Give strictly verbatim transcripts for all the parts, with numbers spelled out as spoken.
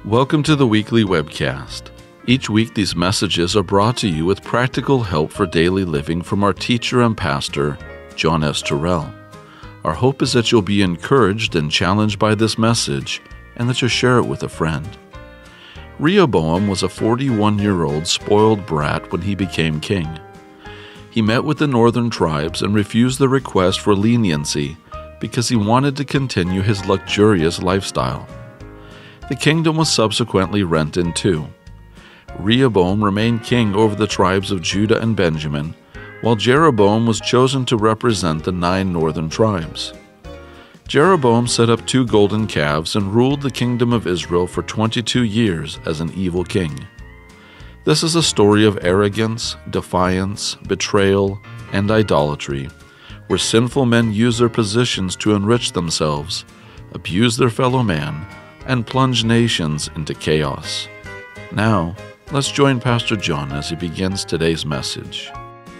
Welcome to the weekly webcast. Each week these messages are brought to you with practical help for daily living from our teacher and pastor, John S. Torell. Our hope is that you'll be encouraged and challenged by this message and that you'll share it with a friend. Rehoboam was a forty-one-year-old spoiled brat when he became king. He met with the northern tribes and refused the request for leniency because he wanted to continue his luxurious lifestyle. The kingdom was subsequently rent in two. Rehoboam remained king over the tribes of Judah and Benjamin, while Jeroboam was chosen to represent the nine northern tribes. Jeroboam set up two golden calves and ruled the kingdom of Israel for twenty-two years as an evil king. This is a story of arrogance, defiance, betrayal, and idolatry, where sinful men use their positions to enrich themselves, abuse their fellow man, and plunge nations into chaos. Now, let's join Pastor John as he begins today's message.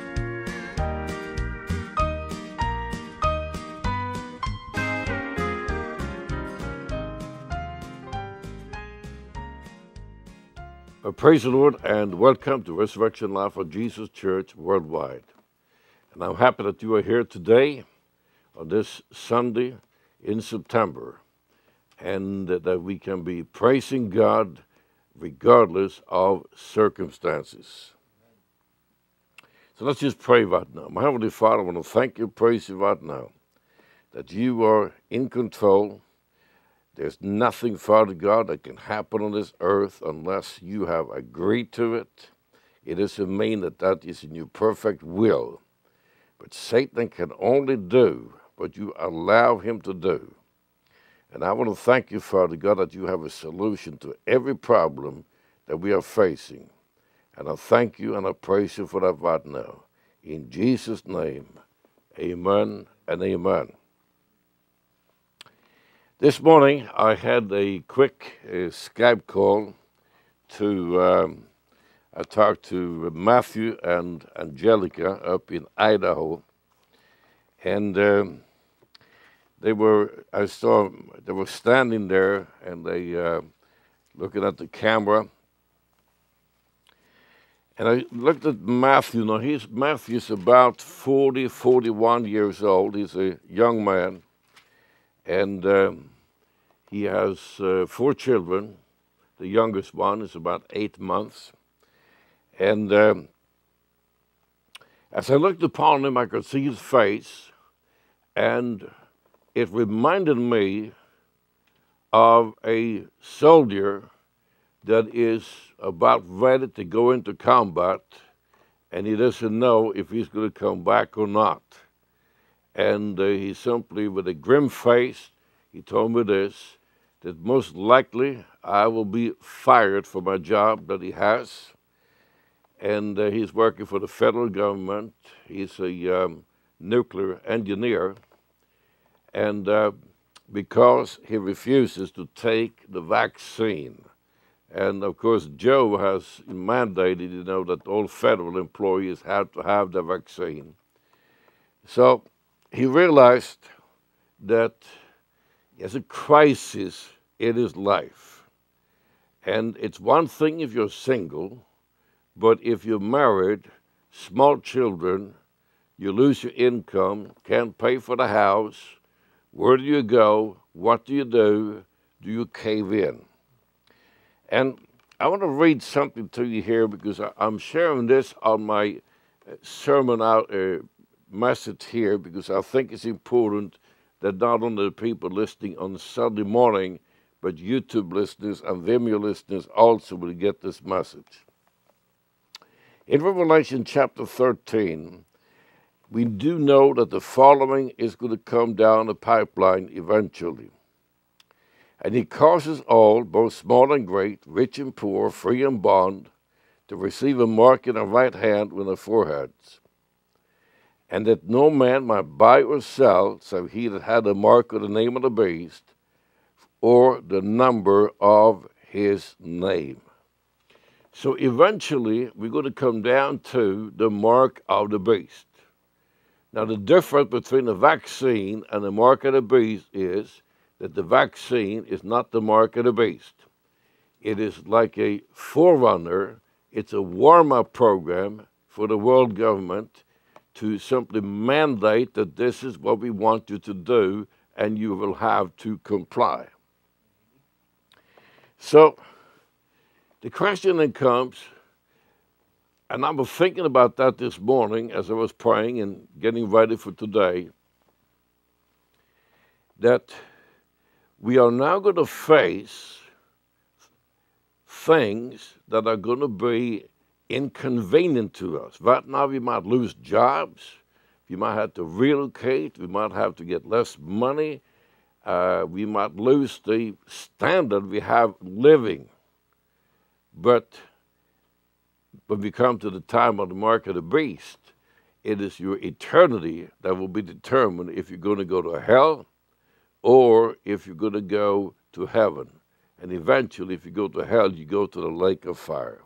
Uh, praise the Lord and welcome to Resurrection Life of Jesus Church Worldwide. And I'm happy that you are here today on this Sunday in September, and that we can be praising God regardless of circumstances. So let's just pray right now. My Heavenly Father, I want to thank you, praise you right now, that you are in control. There's nothing, Father God, that can happen on this earth unless you have agreed to it. It doesn't mean that that is in your perfect will. But Satan can only do what you allow him to do. And I want to thank you, Father God, that you have a solution to every problem that we are facing. And I thank you and I praise you for that right now. In Jesus' name, amen and amen. This morning, I had a quick uh, Skype call to, um, I talked to Matthew and Angelica up in Idaho. And um, they were, I saw, they were standing there and they uh, looking at the camera. And I looked at Matthew. Now, he's, Matthew's about forty, forty-one years old. He's a young man. And um, he has uh, four children. The youngest one is about eight months. And um, as I looked upon him, I could see his face, and it reminded me of a soldier that is about ready to go into combat, and he doesn't know if he's going to come back or not. And uh, he simply, with a grim face, he told me this, that most likely I will be fired for my job that he has. And uh, he's working for the federal government. He's a um, nuclear engineer. And uh, because he refuses to take the vaccine. And of course, Joe has mandated, you know, that all federal employees have to have the vaccine. So he realized that he has a crisis in his life. And it's one thing if you're single, but if you're married, small children, you lose your income, can't pay for the house, where do you go? What do you do? Do you cave in? And I want to read something to you here because I'm sharing this on my sermon out uh, message here because I think it's important that not only the people listening on Sunday morning, but YouTube listeners and Vimeo listeners also will get this message. In Revelation chapter thirteen, we do know that the following is going to come down the pipeline eventually. And he causes all, both small and great, rich and poor, free and bond, to receive a mark in their right hand with their foreheads. And that no man might buy or sell, save he that had a mark of the name of the beast, or the number of his name. So eventually, we're going to come down to the mark of the beast. Now, the difference between the vaccine and the mark of the beast is that the vaccine is not the mark of the beast. It is like a forerunner. It's a warm-up program for the world government to simply mandate that this is what we want you to do, and you will have to comply. So the question then comes, and I was thinking about that this morning as I was praying and getting ready for today, that we are now going to face things that are going to be inconvenient to us. Right now we might lose jobs, we might have to relocate, we might have to get less money, uh, we might lose the standard we have living. But when we come to the time of the mark of the beast, it is your eternity that will be determined if you're going to go to hell or if you're going to go to heaven. And eventually, if you go to hell, you go to the lake of fire.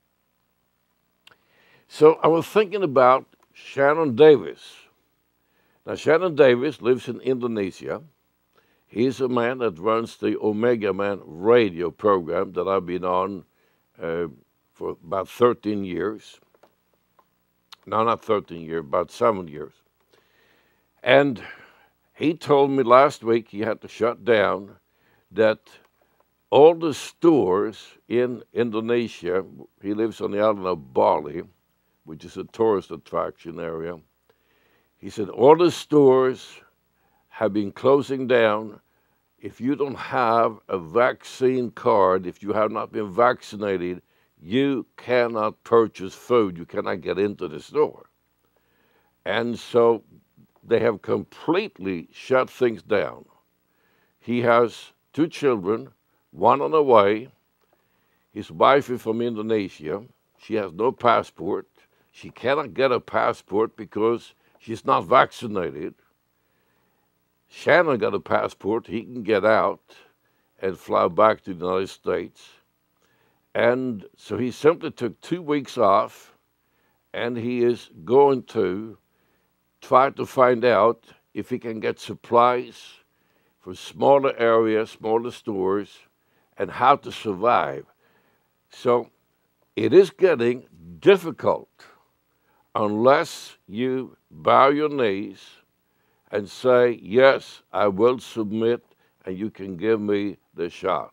So I was thinking about Shannon Davis. Now, Shannon Davis lives in Indonesia. He's a man that runs the Omega Man radio program that I've been on uh, for about thirteen years. No, not thirteen years, about seven years. And he told me last week he had to shut down, that all the stores in Indonesia, he lives on the island of Bali, which is a tourist attraction area. He said all the stores have been closing down. If you don't have a vaccine card, if you have not been vaccinated, you cannot purchase food. You cannot get into the store. And so they have completely shut things down. He has two children, one on the way. His wife is from Indonesia. She has no passport. She cannot get a passport because she's not vaccinated. Shannon got a passport. He can get out and fly back to the United States. And so he simply took two weeks off, and he is going to try to find out if he can get supplies for smaller areas, smaller stores, and how to survive. So it is getting difficult unless you bow your knees and say, yes, I will submit, and you can give me the shot.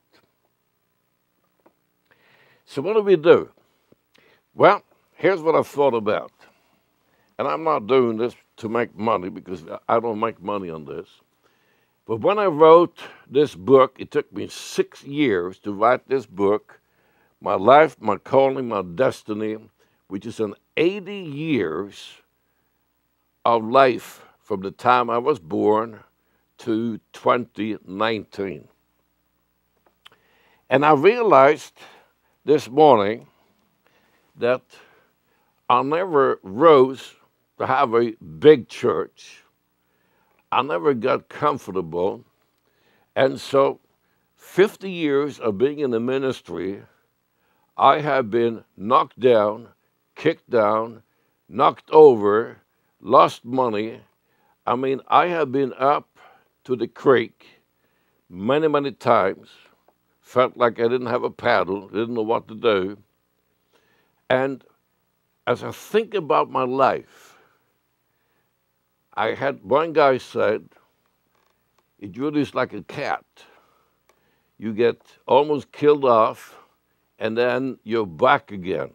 So what do we do? Well, here's what I thought about. And I'm not doing this to make money, because I don't make money on this. But when I wrote this book, it took me six years to write this book, My Life, My Calling, My Destiny, which is an eighty years of life from the time I was born to twenty nineteen. And I realized this morning that I never rose to have a big church. I never got comfortable. And so fifty years of being in the ministry, I have been knocked down, kicked down, knocked over, lost money. I mean, I have been up to the creek many, many times, felt like I didn't have a paddle, didn't know what to do. And as I think about my life, I had one guy said, it really is like a cat. You get almost killed off, and then you're back again.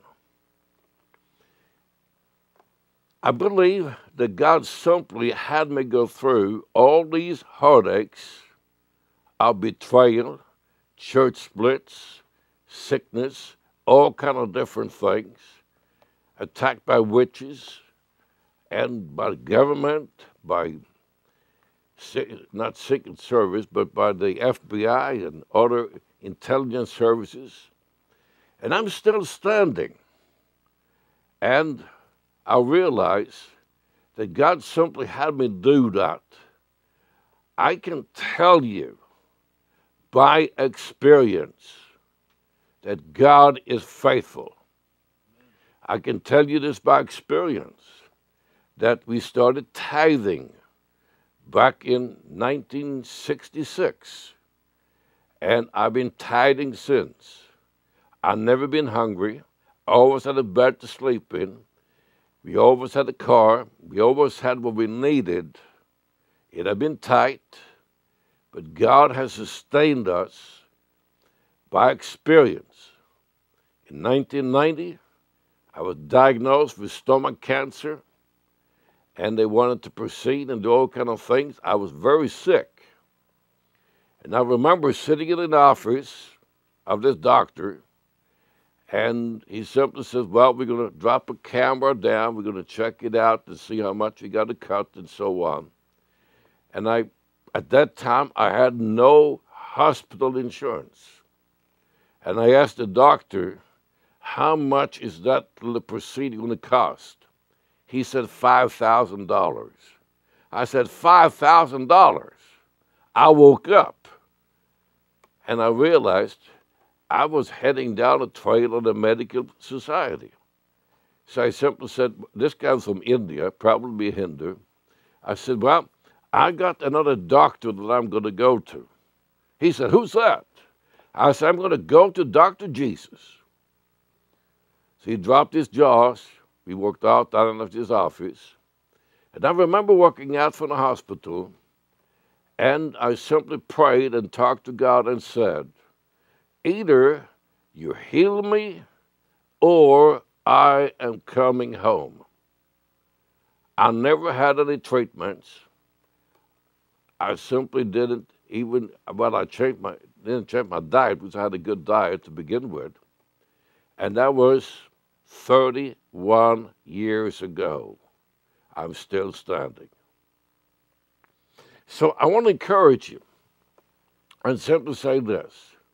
I believe that God simply had me go through all these heartaches of betrayal, church splits, sickness, all kind of different things, attacked by witches, and by the government, by not Secret Service, but by the F B I and other intelligence services. And I'm still standing. And I realize that God simply had me do that. I can tell you by experience that God is faithful. I can tell you this by experience, that we started tithing back in nineteen sixty-six, and I've been tithing since. I've never been hungry. Always had a bed to sleep in. We always had a car. We always had what we needed. It had been tight, but God has sustained us by experience. In nineteen ninety, I was diagnosed with stomach cancer, and they wanted to proceed and do all kind of things. I was very sick. And I remember sitting in an office of this doctor, and he simply says, well, we're going to drop a camera down. We're going to check it out to see how much we got to cut and so on. And I, at that time, I had no hospital insurance. And I asked the doctor, how much is that little procedure going to cost? He said five thousand dollars. I said, five thousand dollars? I woke up, and I realized I was heading down a trail of the medical society. So I simply said, this guy's from India, probably a Hindu. I said, well, I got another doctor that I'm going to go to. He said, who's that? I said, I'm going to go to Doctor Jesus. So he dropped his jaws. We walked out down of his office. And I remember walking out from the hospital, and I simply prayed and talked to God and said, either you heal me or I am coming home. I never had any treatments. I simply didn't even, well, I changed my, didn't change my diet because I had a good diet to begin with. And that was thirty-one years ago. I'm still standing. So I want to encourage you and simply say this.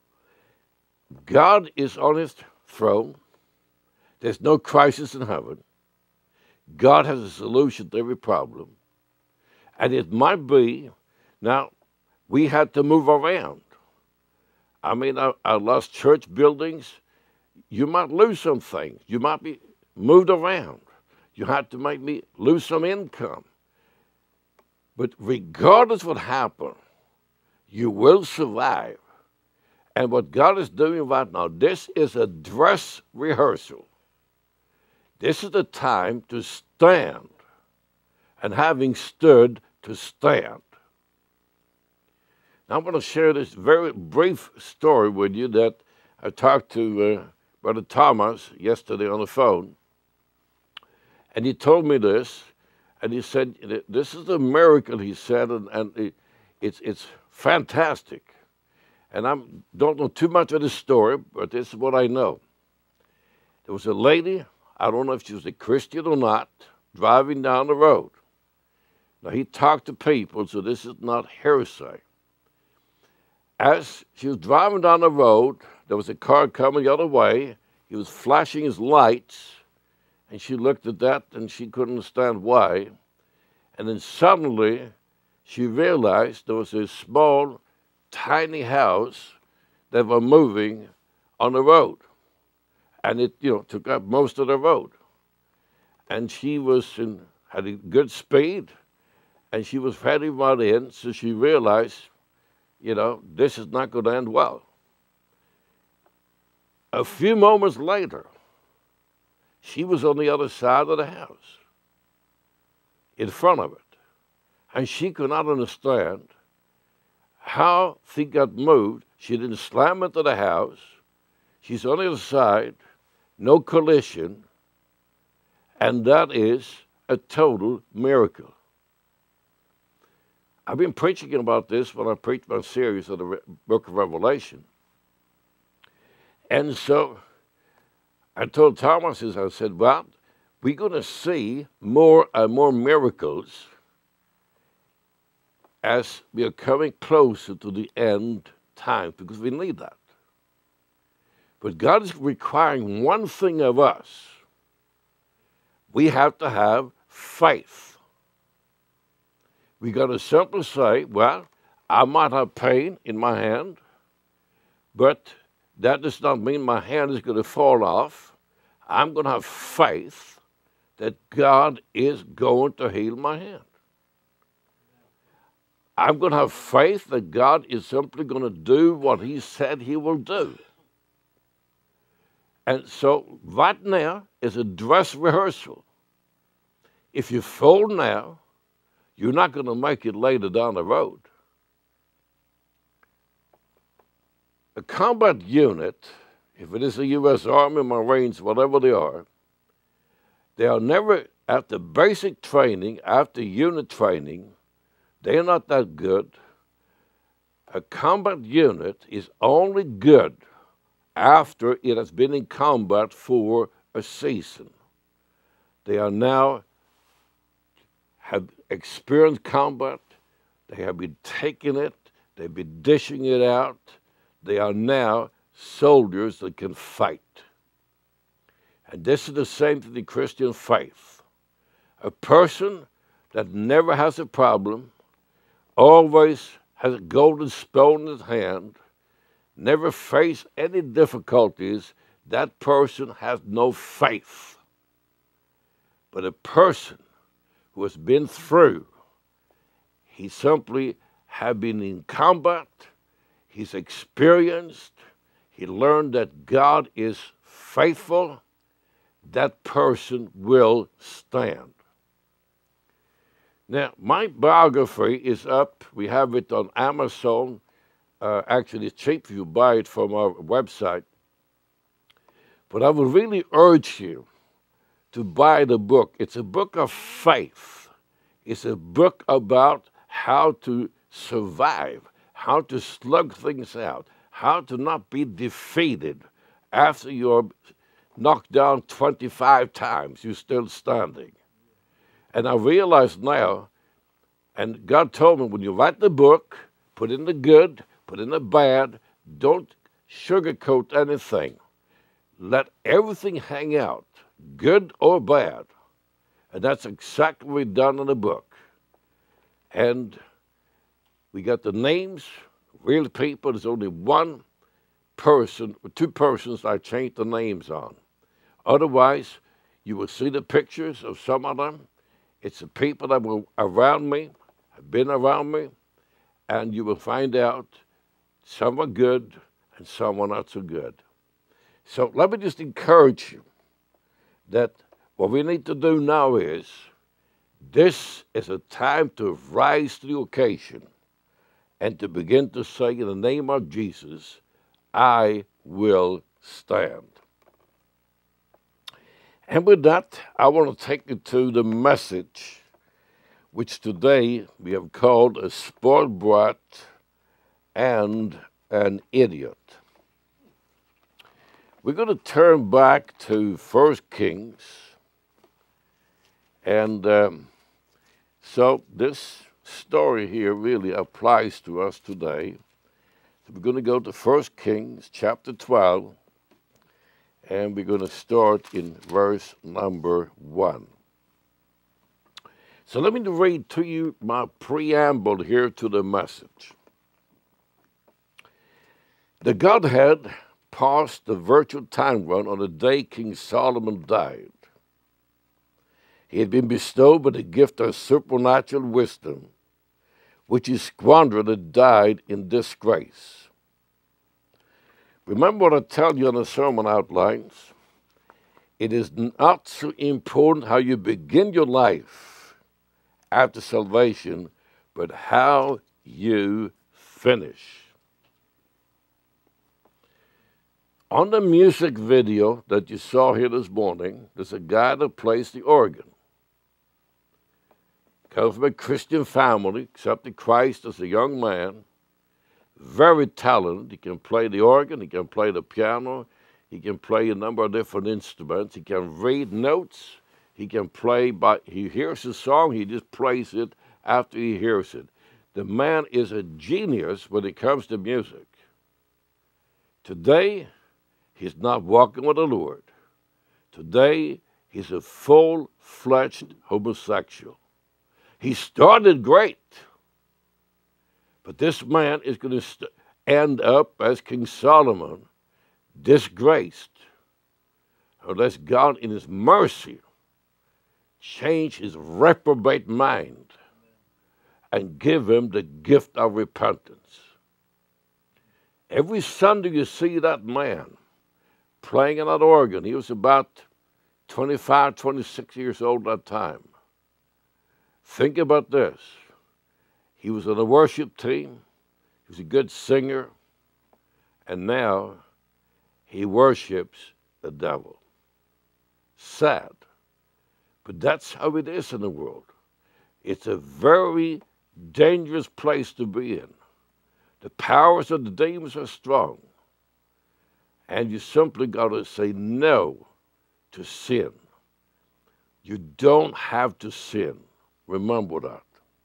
God is on his throne. There's no crisis in heaven. God has a solution to every problem. And it might be, now, we had to move around. I mean, I, I lost church buildings. You might lose some things. You might be moved around. You had to make me lose some income. But regardless of what happened, you will survive. And what God is doing right now, this is a dress rehearsal. This is the time to stand, and having stood, to stand. Now, I'm going to share this very brief story with you that I talked to uh, Brother Thomas yesterday on the phone. And he told me this, and he said, this is a miracle, he said, and, and it, it's, it's fantastic. And I don't know too much of the story, but this is what I know. There was a lady, I don't know if she was a Christian or not, driving down the road. Now, he talked to people, so this is not hearsay. As she was driving down the road, there was a car coming the other way. He was flashing his lights, and she looked at that, and she couldn't understand why. And then suddenly, she realized there was a small, tiny house that was moving on the road. And it, you know, took up most of the road. And she was in, had a good speed, and she was heading right in, so she realized, you know, this is not going to end well. A few moments later, she was on the other side of the house, in front of it. And she could not understand how things got moved. She didn't slam into the house. She's on the other side, no collision, and that is a total miracle. I've been preaching about this when I preached my series of the Re- book of Revelation. And so I told Thomas, as I said, well, we're going to see more and more miracles as we are coming closer to the end time, because we need that. But God is requiring one thing of us. We have to have faith. We got to simply say, well, I might have pain in my hand, but that does not mean my hand is going to fall off. I'm going to have faith that God is going to heal my hand. I'm going to have faith that God is simply going to do what he said he will do. And so right now is a dress rehearsal. If you fold now, you're not going to make it later down the road. A combat unit, if it is the U S Army, Marines, whatever they are, they are never, after basic training, after unit training, they're not that good. A combat unit is only good after it has been in combat for a season. They are now, have experienced combat, they have been taking it, they've been dishing it out. They are now soldiers that can fight. And this is the same to the Christian faith. A person that never has a problem, always has a golden spoon in his hand, never faced any difficulties, that person has no faith. But a person who has been through, he simply has been in combat, he's experienced, he learned that God is faithful, that person will stand. Now, my biography is up. We have it on Amazon. Uh, actually, it's cheap if you buy it from our website. But I would really urge you to buy the book. It's a book of faith. It's a book about how to survive, how to slug things out, how to not be defeated after you're knocked down twenty-five times, you're still standing. And I realize now, and God told me, when you write the book, put in the good, put in the bad, don't sugarcoat anything. Let everything hang out, good or bad. And that's exactly what we've done in the book. And we got the names, real people. There's only one person, or two persons I changed the names on. Otherwise, you will see the pictures of some of them. It's the people that were around me, have been around me, and you will find out some are good and some are not so good. So let me just encourage you that what we need to do now is, this is a time to rise to the occasion and to begin to say, in the name of Jesus, I will stand. And with that, I want to take you to the message, which today we have called a spoiled brat and an idiot. We're going to turn back to First Kings. And um, so this story here really applies to us today. So we're going to go to First Kings chapter twelve, and we're going to start in verse number one. So let me read to you my preamble here to the message. The Godhead passed the virtual time run on the day King Solomon died. He had been bestowed with the gift of supernatural wisdom, which he squandered and died in disgrace. Remember what I tell you on the sermon outlines. It is not so important how you begin your life after salvation, but how you finish. On the music video that you saw here this morning, there's a guy that plays the organ. Comes from a Christian family, accepted Christ as a young man. Very talented. He can play the organ, he can play the piano, he can play a number of different instruments, he can read notes, he can play by, he hears a song, he just plays it after he hears it. The man is a genius when it comes to music. Today, he's not walking with the Lord. Today, he's a full-fledged homosexual. He started great, but this man is going to st- end up as King Solomon, disgraced, unless God in his mercy change his reprobate mind and give him the gift of repentance. Every Sunday you see that man playing an organ. He was about twenty-five, twenty-six years old at that time. Think about this. He was on a worship team. He was a good singer. And now he worships the devil. Sad. But that's how it is in the world. It's a very dangerous place to be in. The powers of the demons are strong. And you simply got to say no to sin. You don't have to sin. Remember that.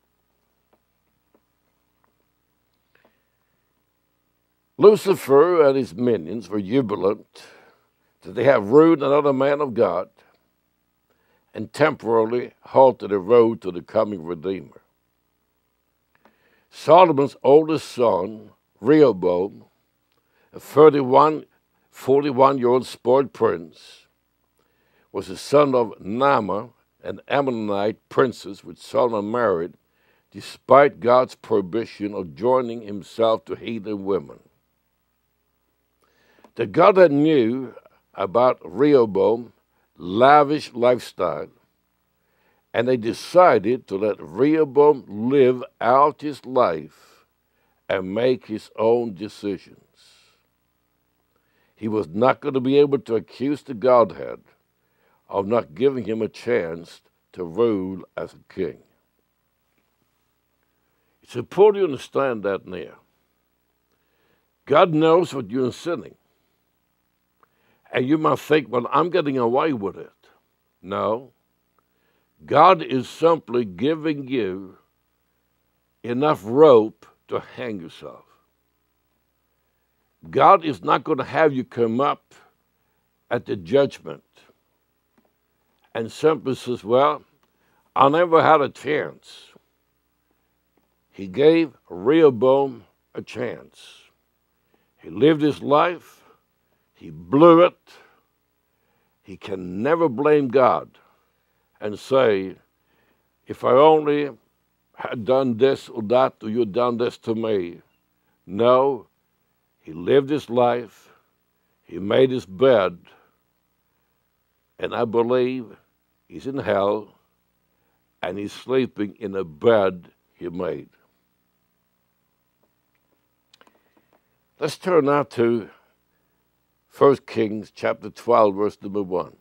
Lucifer and his minions were jubilant that they have ruined another man of God and temporarily halted the road to the coming Redeemer. Solomon's oldest son, Rehoboam, a thirty-one, forty-one-year-old spoiled prince, was the son of Naamah, an Ammonite princess which Solomon married, despite God's prohibition of joining himself to heathen women. The God that knew about Rehoboam's lavish lifestyle, and they decided to let Rehoboam live out his life and make his own decisions. He was not going to be able to accuse the Godhead of not giving him a chance to rule as a king. It's important you understand that now. God knows what you're sinning. And you might think, well, I'm getting away with it. No. God is simply giving you enough rope to hang yourself. God is not going to have you come up at the judgment and simply says, well, I never had a chance. He gave Rehoboam a chance. He lived his life. He blew it. He can never blame God and say, if I only had done this or that, or you had done this to me. No, he lived his life. He made his bed. And I believe he's in hell and he's sleeping in a bed he made. Let's turn now to First Kings chapter twelve, verse number one.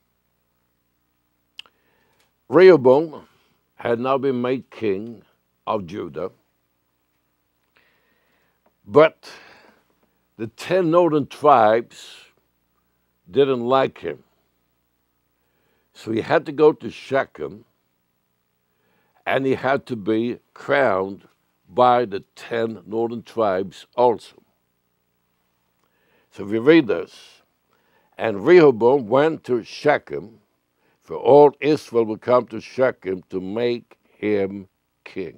Rehoboam had now been made king of Judah, but the ten northern tribes didn't like him. So he had to go to Shechem, and he had to be crowned by the ten northern tribes also. So we read this, and Rehoboam went to Shechem, for all Israel would come to Shechem to make him king.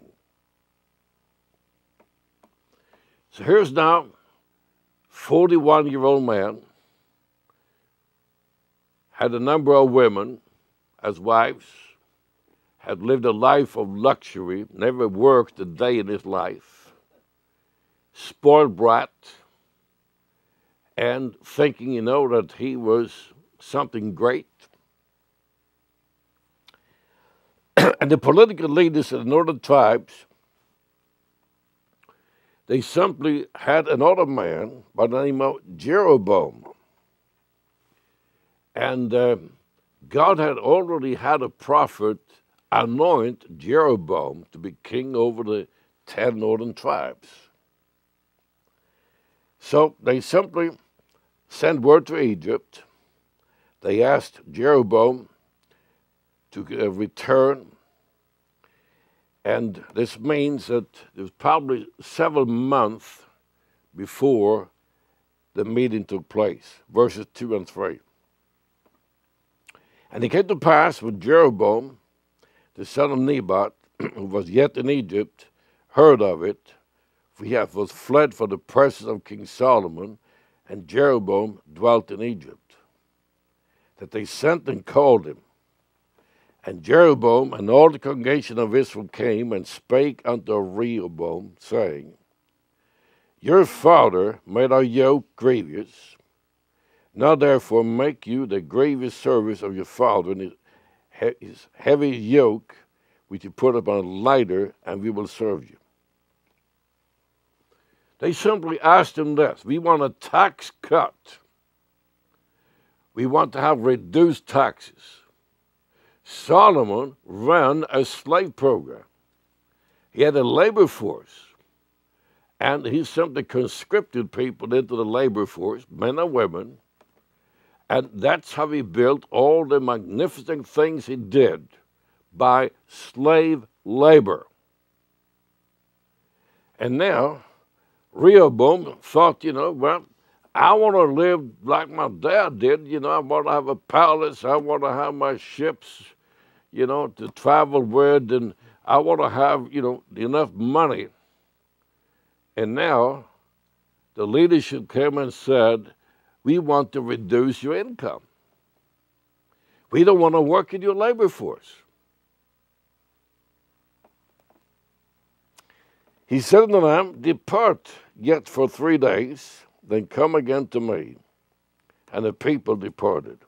So here's now forty-one-year-old man, had a number of women as wives, had lived a life of luxury, never worked a day in his life, spoiled brat, and thinking, you know, that he was something great. And the political leaders of the northern tribes, they simply had another man by the name of Jeroboam. And uh, God had already had a prophet anoint Jeroboam to be king over the ten northern tribes. So they simply sent word to Egypt. They asked Jeroboam to uh, return. And this means that it was probably several months before the meeting took place, verses two and three. And it came to pass when Jeroboam, the son of Nebat, who was yet in Egypt, heard of it, for he was fled from the presence of King Solomon, and Jeroboam dwelt in Egypt, that they sent and called him. And Jeroboam and all the congregation of Israel came and spake unto Rehoboam, saying, Your father made our yoke grievous. Now therefore make you the grievous service of your father and his, he- his heavy yoke, which you put upon a lighter, and we will serve you. They simply asked him this: we want a tax cut. We want to have reduced taxes. Solomon ran a slave program. He had a labor force, and he simply conscripted people into the labor force, men and women, and that's how he built all the magnificent things he did, by slave labor. And now, Rehoboam thought, you know, well, I want to live like my dad did. You know, I want to have a palace. I want to have my ships, you know, to travel with, and I want to have, you know, enough money. And now the leadership came and said, we want to reduce your income. We don't want to work in your labor force. He said unto them, depart yet for three days, then come again to me. And the people departed.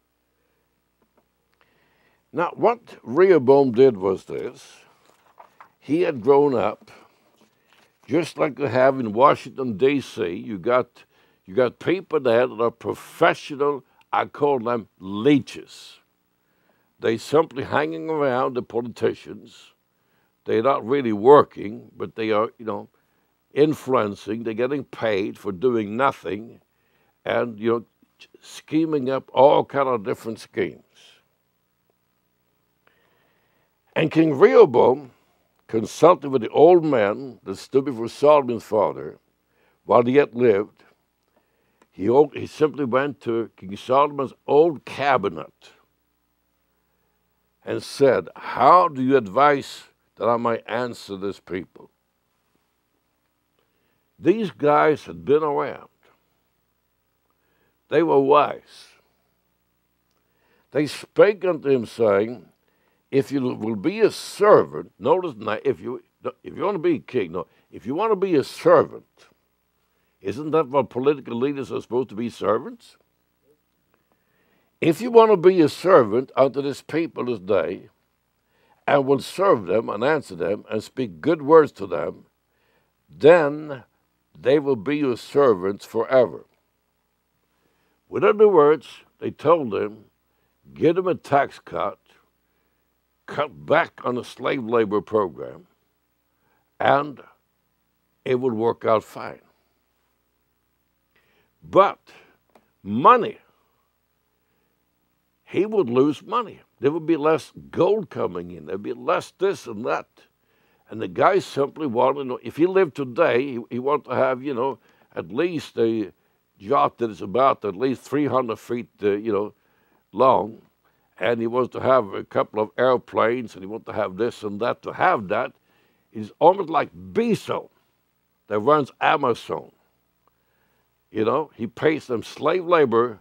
Now, what Rehoboam did was this. He had grown up, just like they have in Washington, D C You got, you got people there that are professional, I call them leeches. They simply hanging around the politicians. They're not really working, but they are, you know, influencing. They're getting paid for doing nothing, and, you know, scheming up all kind of different schemes. And King Rehoboam consulted with the old men that stood before Solomon's father while he yet lived. He, he simply went to King Solomon's old cabinet and said, how do you advise that I might answer this people? These guys had been around. They were wise. They spake unto him, saying, if you will be a servant, notice now, if you if you want to be a king, no, if you want to be a servant, isn't that what political leaders are supposed to be, servants? If you want to be a servant unto this people this day, and will serve them and answer them and speak good words to them, then they will be your servants forever. With other words, they told him, give them a tax cut, cut back on the slave labor program, and it would work out fine. But money, he would lose money. There would be less gold coming in. There'd be less this and that. And the guy simply wanted to know, if he lived today, he, he wanted to have, you know, at least a yacht that is about at least three hundred feet, uh, you know, long. And he wants to have a couple of airplanes, and he wants to have this and that. To have that is almost like Bezos that runs Amazon. You know, he pays them slave labor,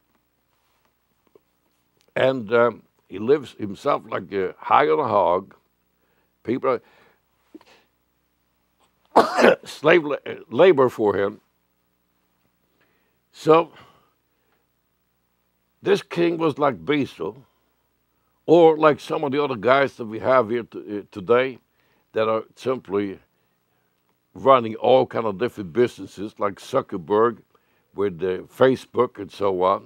and um, he lives himself like a high on a hog. People are slave la labor for him. So this king was like Bezos, or like some of the other guys that we have here to, uh, today that are simply running all kind of different businesses, like Zuckerberg with uh, Facebook and so on.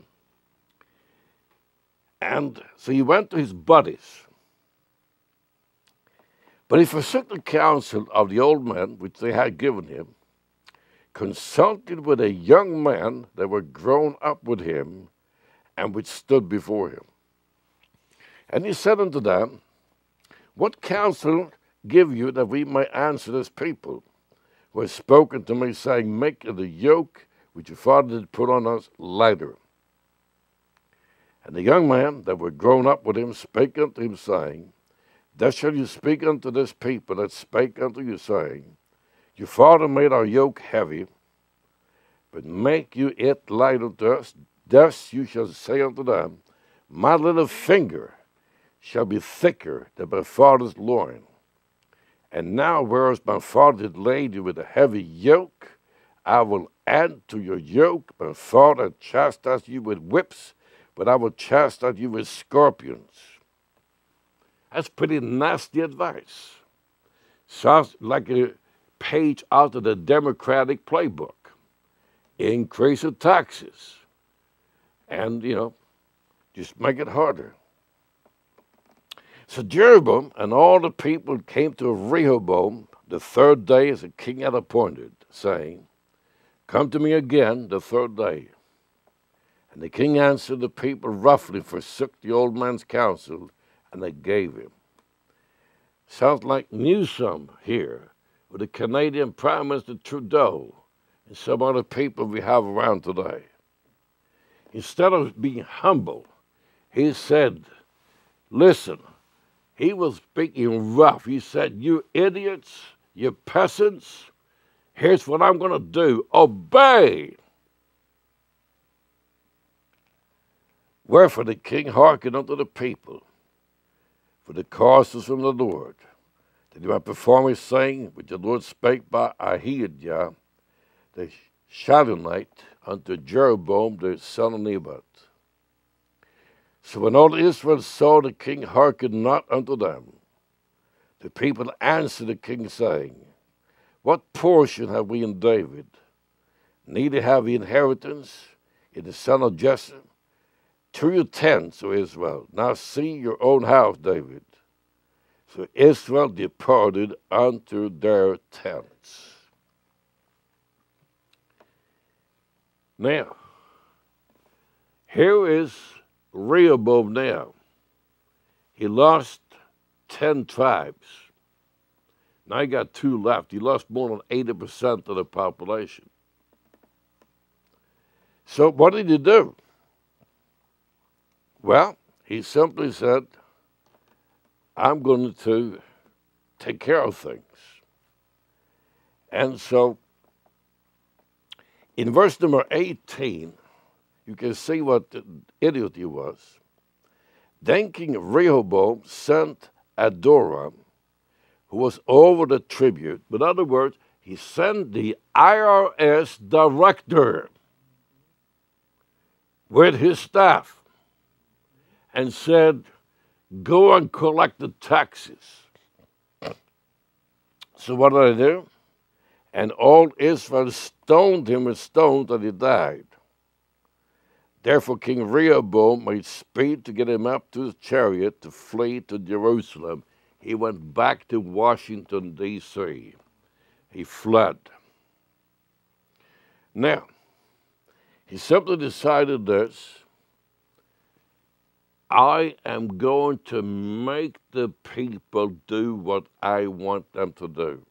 And so he went to his buddies. But he forsook the counsel of the old men which they had given him, consulted with a young man that were grown up with him, and which stood before him. And he said unto them, what counsel give you that we may answer this people, who have spoken to me, saying, make the yoke which your father did put on us lighter? And the young man that were grown up with him spake unto him, saying, thus shall you speak unto this people that spake unto you, saying, your father made our yoke heavy, but make you it light unto us. Thus you shall say unto them, my little finger shall be thicker than my father's loin. And now, whereas my father did laid you with a heavy yoke, I will add to your yoke. My father chastised you with whips, but I will chastise you with scorpions. That's pretty nasty advice. Sounds like a page out of the Democratic playbook. Increase the taxes. And, you know, just make it harder. So Jeroboam and all the people came to Rehoboam the third day as the king had appointed, saying, Come to me again the third day. And the king answered the people roughly, forsook the old man's counsel, and they gave him. Sounds like Newsom here with the Canadian Prime Minister Trudeau and some other people we have around today. Instead of being humble, he said, listen, he was speaking rough. He said, you idiots, you peasants, here's what I'm going to do. Obey. Wherefore the king hearkened unto the people, for the causes from the Lord, that he might perform his saying, which the Lord spake by Ahijah, the Shilonite, unto Jeroboam the son of Nebat. So when all Israel saw the king hearkened not unto them, the people answered the king, saying, What portion have we in David? Neither have we inheritance in the son of Jesse. To your tents, O Israel. Now see your own house, David. So Israel departed unto their tents. Now, here is Rehoboam now. He lost ten tribes. Now he got two left. He lost more than eighty percent of the population. So what did he do? Well, he simply said, I'm going to take care of things. And so, in verse number eighteen, you can see what the idiot he was. Then King Rehoboam sent Adoram, who was over the tribute. In other words, he sent the I R S director with his staff and said, go and collect the taxes. So what did they do? And all Israel stoned him with stones, and he died. Therefore King Rehoboam made speed to get him up to his chariot to flee to Jerusalem. He went back to Washington, D C He fled. Now, he simply decided this: I am going to make the people do what I want them to do.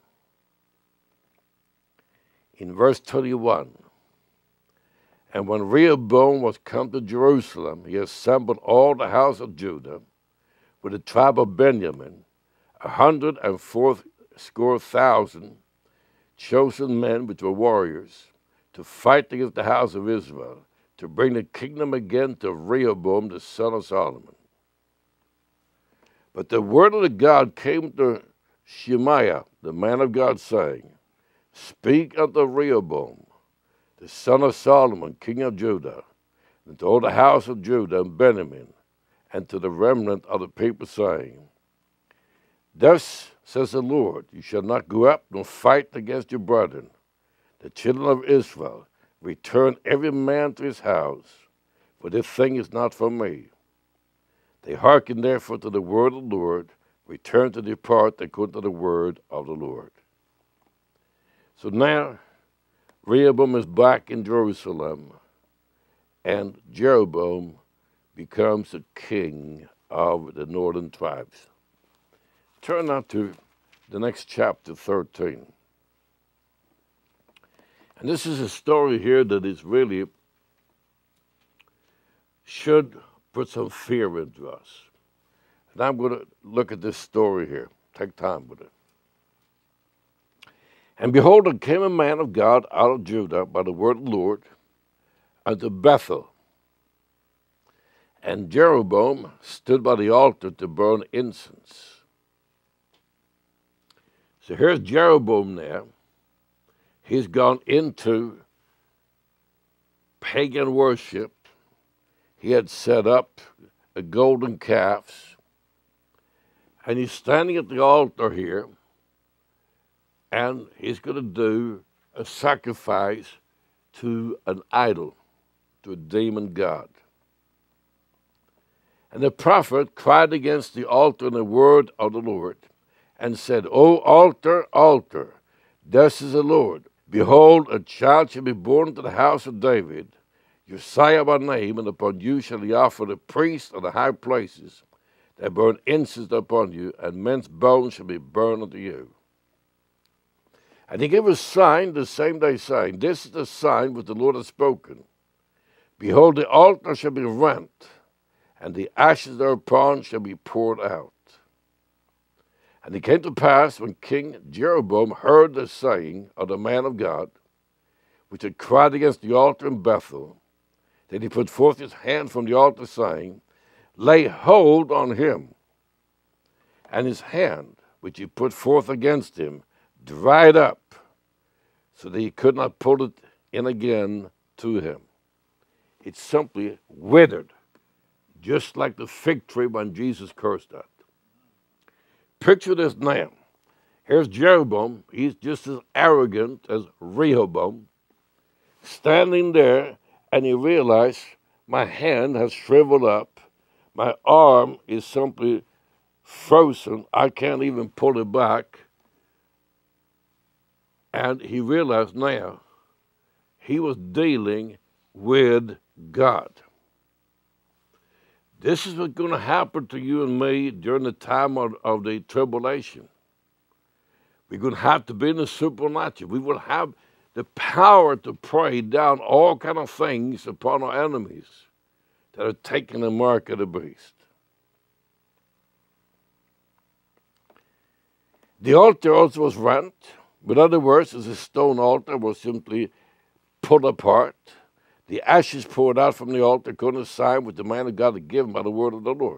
In verse twenty-one, and when Rehoboam was come to Jerusalem, he assembled all the house of Judah with the tribe of Benjamin, a hundred and fourscore thousand chosen men which were warriors, to fight against the house of Israel, to bring the kingdom again to Rehoboam the son of Solomon. But the word of the God came to Shemaiah, the man of God, saying, Speak unto Rehoboam, the son of Solomon, king of Judah, and to all the house of Judah and Benjamin, and to the remnant of the people, saying, Thus says the Lord, you shall not go up nor fight against your brethren, the children of Israel. Return every man to his house, for this thing is not from me. They hearken therefore to the word of the Lord, return to depart according to the word of the Lord. So now Rehoboam is back in Jerusalem, and Jeroboam becomes the king of the northern tribes. Turn now to the next chapter, thirteen. And this is a story here that is really should put some fear into us. And I'm going to look at this story here. Take time with it. And behold, there came a man of God out of Judah by the word of the Lord unto Bethel. And Jeroboam stood by the altar to burn incense. So here's Jeroboam there. He's gone into pagan worship. He had set up a golden calves, and he's standing at the altar here, and he's going to do a sacrifice to an idol, to a demon god. And the prophet cried against the altar in the word of the Lord, and said, O altar, altar, thus is the Lord. Behold, a child shall be born to the house of David, Josiah by name, and upon you shall he offer the priests of the high places that burn incense upon you, and men's bones shall be burned unto you. And he gave a sign the same day, saying, This is the sign which the Lord has spoken. Behold, the altar shall be rent, and the ashes thereupon shall be poured out. And it came to pass, when King Jeroboam heard the saying of the man of God, which had cried against the altar in Bethel, that he put forth his hand from the altar, saying, Lay hold on him. And his hand, which he put forth against him, dried up, so that he could not pull it in again to him. It simply withered, just like the fig tree when Jesus cursed that. Picture this now. Here's Jeroboam. He's just as arrogant as Rehoboam, standing there, and he realized, my hand has shriveled up. My arm is simply frozen. I can't even pull it back. And he realized now he was dealing with God. This is what's going to happen to you and me during the time of, of the tribulation. We're going to have to be in the supernatural. We will have the power to pray down all kind of things upon our enemies that are taking the mark of the beast. The altar also was rent. In other words, as a stone altar was simply pulled apart. The ashes poured out from the altar coincided with the man of God had given by the word of the Lord.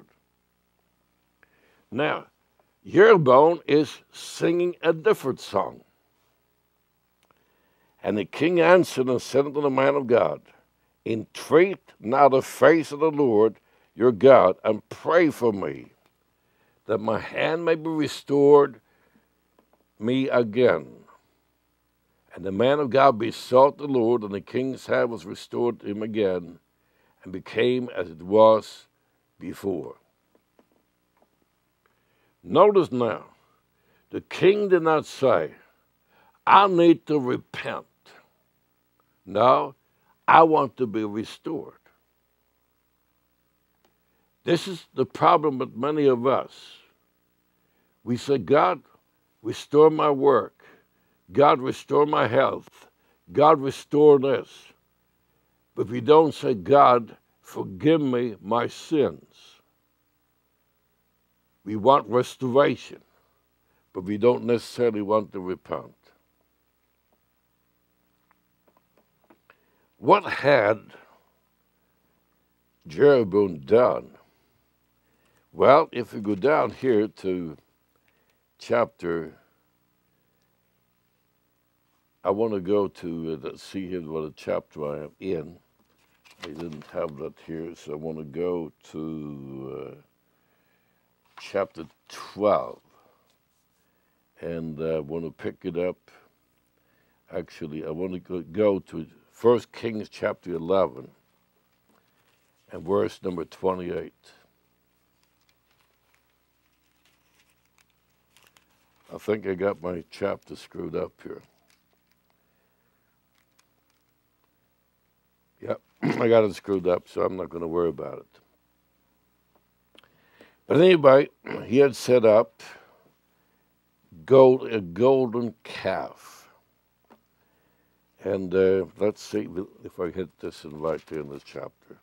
Now, Jeroboam is singing a different song. And the king answered and said unto the man of God, Entreat now the face of the Lord your God, and pray for me, that my hand may be restored me again. And the man of God besought the Lord, and the king's hand was restored to him again, and became as it was before. Notice now, the king did not say, I need to repent. No, I want to be restored. This is the problem with many of us. We say, God, restore my work. God, restore my health. God, restore this. But we don't say, God, forgive me my sins. We want restoration, but we don't necessarily want to repent. What had Jeroboam done? Well, if we go down here to chapter, I want to go to, uh, see here what a chapter I am in. I didn't have that here, so I want to go to uh, chapter twelve. And I uh, want to pick it up. Actually, I want to go, go to First Kings chapter eleven and verse number twenty-eight. I think I got my chapter screwed up here. Yep, I got it screwed up, so I'm not going to worry about it. But anyway, he had set up gold, a golden calf. And uh, let's see if I hit this and right there in this chapter.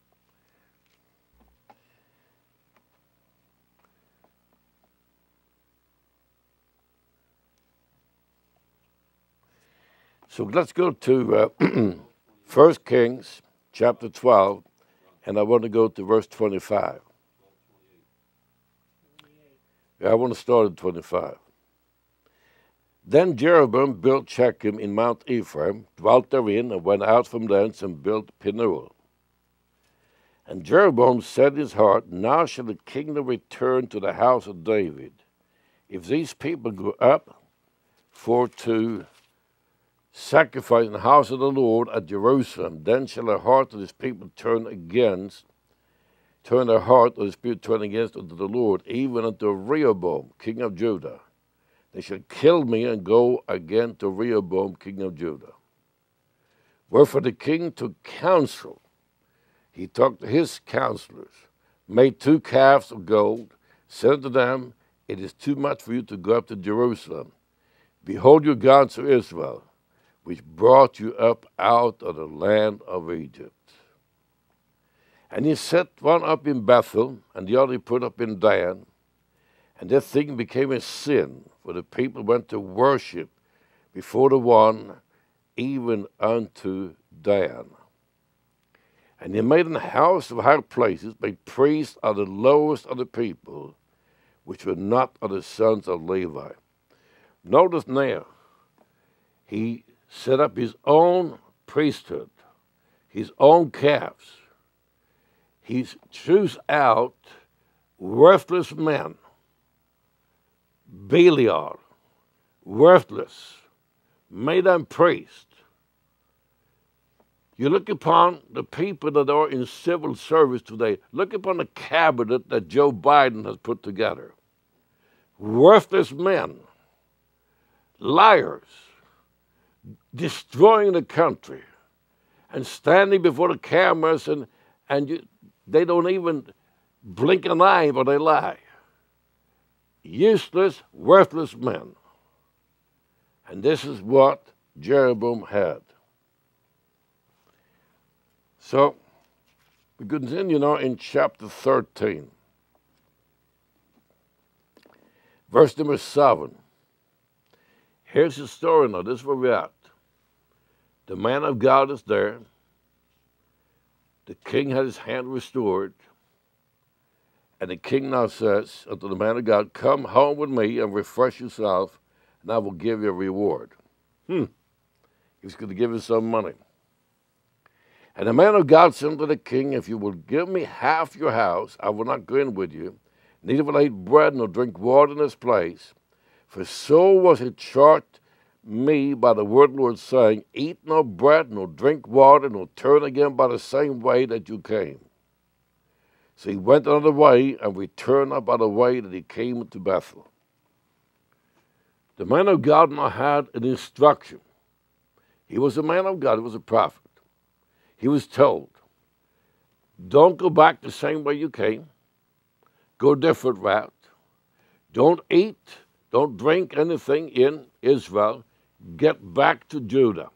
So let's go to uh, First Kings chapter twelve, and I want to go to verse twenty-five. Yeah, I want to start at twenty-five. Then Jeroboam built Shechem in Mount Ephraim, dwelt therein, and went out from thence and built Penuel. And Jeroboam said in his heart, Now shall the kingdom return to the house of David. If these people go up for to sacrifice in the house of the Lord at Jerusalem, then shall the heart of this people turn against, turn their heart of the spirit turn against unto the Lord, even unto Rehoboam, king of Judah. They shall kill me and go again to Rehoboam, king of Judah. Wherefore the king took counsel. He talked to his counselors, made two calves of gold, said unto them, It is too much for you to go up to Jerusalem. Behold your gods of Israel, which brought you up out of the land of Egypt. And he set one up in Bethel, and the other he put up in Dan. And that thing became a sin, for the people went to worship before the one, even unto Dan. And he made an house of high places, made priests of the lowest of the people, which were not of the sons of Levi. Notice now, he set up his own priesthood, his own calves. He chose out worthless men, Belial, worthless, made them priests. You look upon the people that are in civil service today, look upon the cabinet that Joe Biden has put together. Worthless men, liars, destroying the country, and standing before the cameras, and, and you, they don't even blink an eye, but they lie. Useless, worthless men. And this is what Jeroboam had. So, we continue now in chapter thirteen. Verse number seven. Here's the story now. This is where we're at. The man of God is there. The king had his hand restored. And the king now says unto the man of God, Come home with me and refresh yourself, and I will give you a reward. Hmm. He was going to give him some money. And the man of God said unto the king, If you will give me half your house, I will not go in with you, neither will I eat bread nor drink water in this place. For so was it charged me by the word of the Lord, saying, Eat no bread, nor drink water, nor turn again by the same way that you came. So he went another way, and returned not by the way that he came to Bethel. The man of God now had an instruction. He was a man of God. He was a prophet. He was told, don't go back the same way you came. Go a different route. Don't eat, don't drink anything in Israel. Get back to Judah.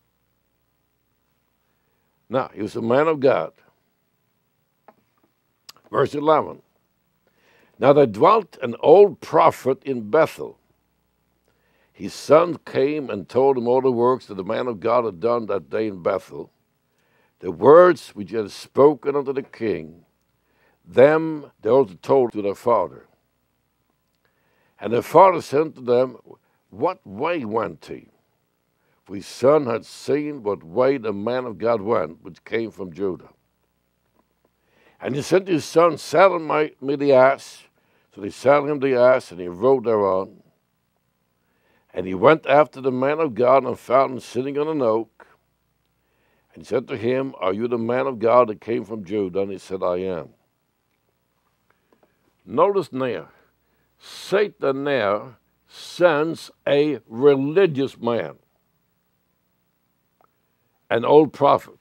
Now, he was a man of God. Verse eleven. Now there dwelt an old prophet in Bethel. His son came and told him all the works that the man of God had done that day in Bethel, the words which he had spoken unto the king. Them they also told to their father. And their father said to them, What way went he? For his son had seen what way the man of God went, which came from Judah. And he said to his son, Saddle my, me the ass. So they saddled him the ass, and he rode thereon. And he went after the man of God, and found him sitting on an oak. And he said to him, Are you the man of God that came from Judah? And he said, I am. Notice now, Satan now sends a religious man, an old prophet,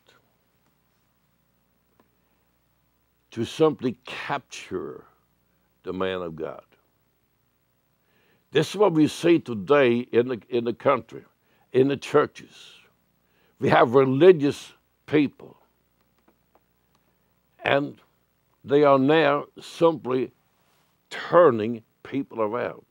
to simply capture the man of God. This is what we see today in the, in the country, in the churches. We have religious people, and they are now simply turning people around.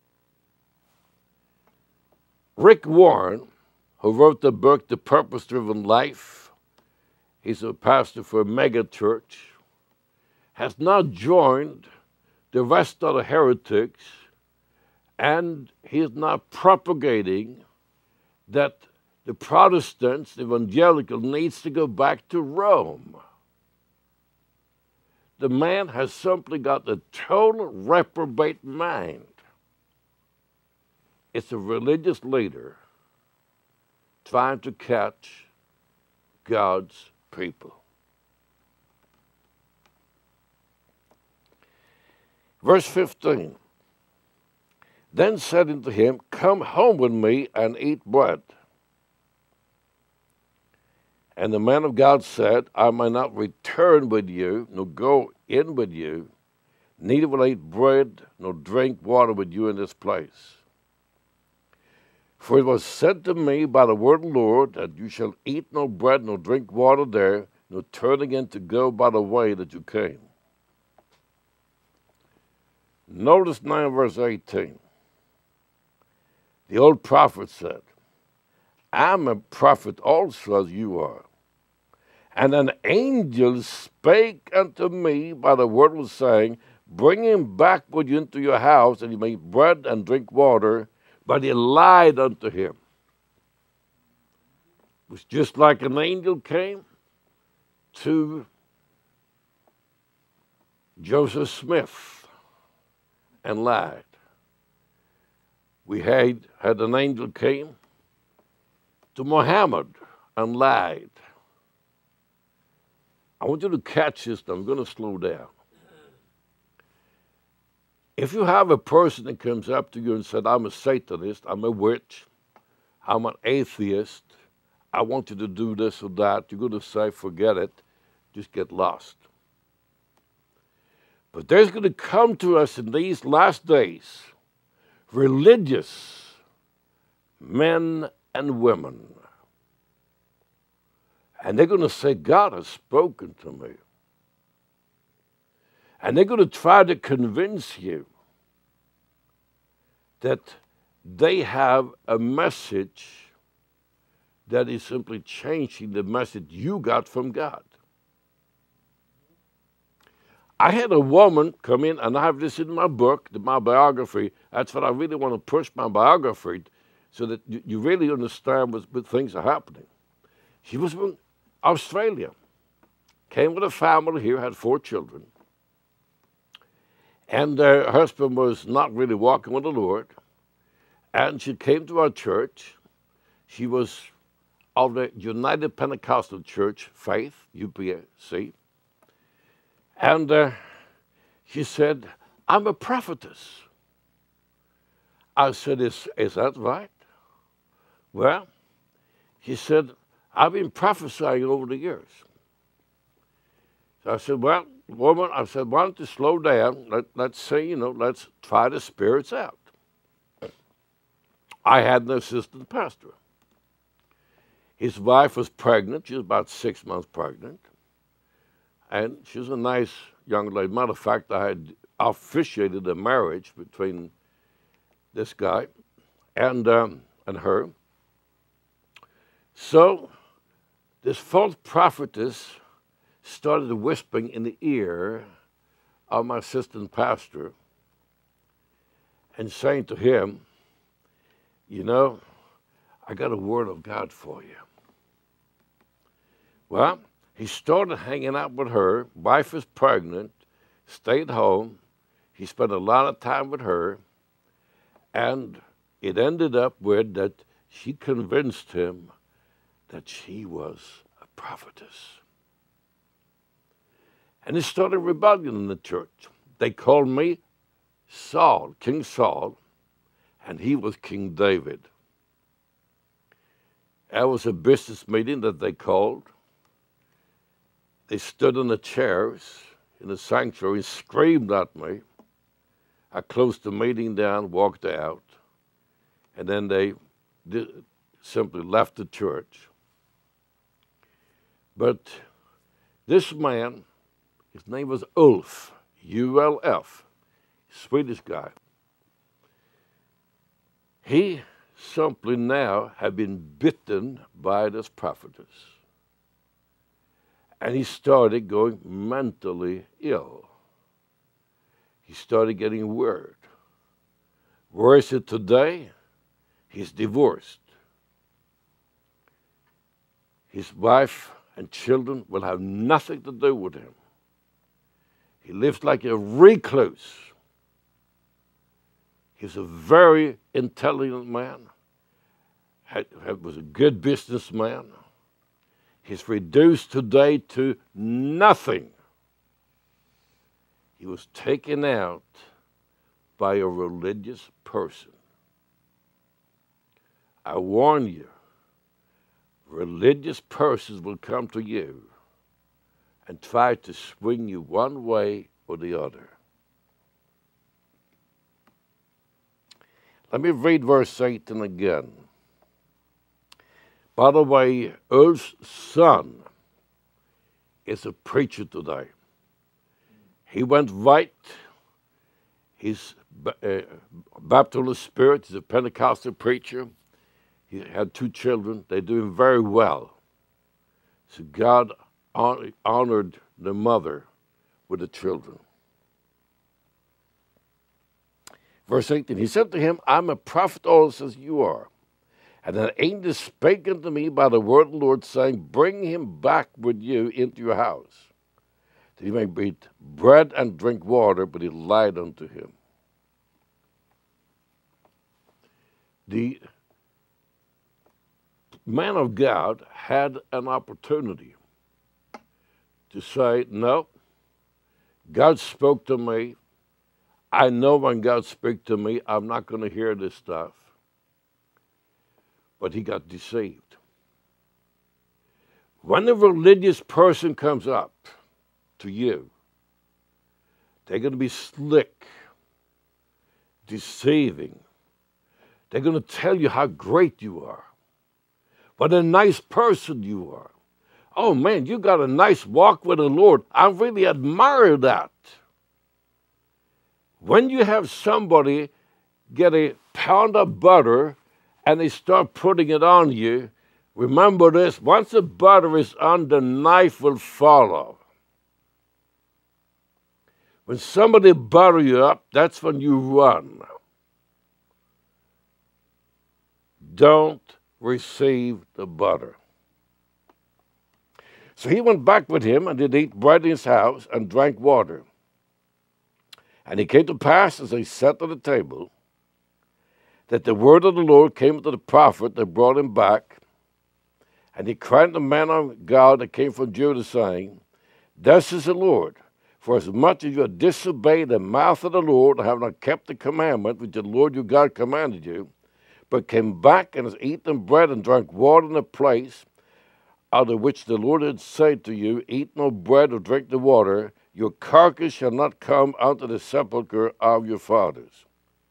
Rick Warren, who wrote the book, The Purpose-Driven Life, he's a pastor for a mega church, has now joined the rest of the heretics And he's not propagating that the Protestants, the evangelical, needs to go back to Rome. The man has simply got a total reprobate mind. It's a religious leader trying to catch God's people. Verse fifteen. Then said unto him, Come home with me and eat bread. And the man of God said, I may not return with you, nor go in with you, neither will I eat bread, nor drink water with you in this place. For it was said to me by the word of the Lord, that you shall eat no bread, nor drink water there, nor turn again to go by the way that you came. Notice now verse eighteen. The old prophet said, I'm a prophet also as you are. And an angel spake unto me by the word was saying, Bring him back with you into your house, and you may eat bread and drink water. But he lied unto him. It was just like an angel came to Joseph Smith and lied. We had, had an angel came to Muhammad and lied. I want you to catch this, I'm going to slow down. If you have a person that comes up to you and said, I'm a Satanist, I'm a witch, I'm an atheist, I want you to do this or that, you're going to say, forget it, just get lost. But there's going to come to us in these last days religious men and women. And they're going to say, God has spoken to me. And they're going to try to convince you that they have a message that is simply changing the message you got from God. I had a woman come in, and I have this in my book, my biography. That's what I really want to push my biography, so that you really understand what, what things are happening. She was from Australia, came with a family here, had four children. And her husband was not really walking with the Lord. And she came to our church. She was of the United Pentecostal Church Faith, U P C. And uh, she said, I'm a prophetess. I said, is, is that right? Well, she said, I've been prophesying over the years. So I said, well, woman, I said, why don't you slow down? Let, let's say, you know, let's try the spirits out. I had an assistant pastor. His wife was pregnant. She was about six months pregnant. And she was a nice young lady. Matter of fact, I had officiated a marriage between this guy and, um, and her. So this false prophetess started whispering in the ear of my assistant pastor and saying to him, you know, I got a word of God for you. Well, he started hanging out with her. Wife is pregnant, stayed home. He spent a lot of time with her. And it ended up with that she convinced him that she was a prophetess. And he started rebellion in the church. They called me Saul, King Saul, and he was King David. That was a business meeting that they called. They stood on the chairs in the sanctuary, screamed at me. I closed the meeting down, walked out, and then they did, simply left the church. But this man, his name was Ulf, U L F, Swedish guy. He simply now had been bitten by this prophetess. And he started going mentally ill. He started getting weird. Where is it today? He's divorced. His wife and children will have nothing to do with him. He lives like a recluse. He's a very intelligent man. Had, was a good businessman. He's reduced today to nothing. He was taken out by a religious person. I warn you, religious persons will come to you and try to swing you one way or the other. Let me read verse eighteen again. By the way, Ulf's son is a preacher today. He went right. He's uh, baptized in the Spirit. He's a Pentecostal preacher. He had two children. They're doing very well. So God honored the mother with the children. Verse eighteen, he said to him, I'm a prophet also as you are. And an angel spake unto me by the word of the Lord, saying, bring him back with you into your house, that he may eat bread and drink water. But he lied unto him. The man of God had an opportunity to say, no, God spoke to me. I know when God speaks to me, I'm not going to hear this stuff. But he got deceived. When a religious person comes up to you, they're going to be slick, deceiving. They're going to tell you how great you are, what a nice person you are. Oh man, you got a nice walk with the Lord. I really admire that. When you have somebody get a pound of butter and they start putting it on you, remember this, once the butter is on, the knife will follow. When somebody butter you up, that's when you run. Don't receive the butter. So he went back with him and did eat bread in his house and drank water. And it came to pass as they sat at the table that the word of the Lord came to the prophet that brought him back. And he cried to the man of God that came from Judah, saying, thus is the Lord, for as much as you have disobeyed the mouth of the Lord and have not kept the commandment which the Lord your God commanded you, but came back and has eaten bread and drank water in a place out of which the Lord had said to you, eat no bread or drink the water, your carcass shall not come out of the sepulchre of your fathers.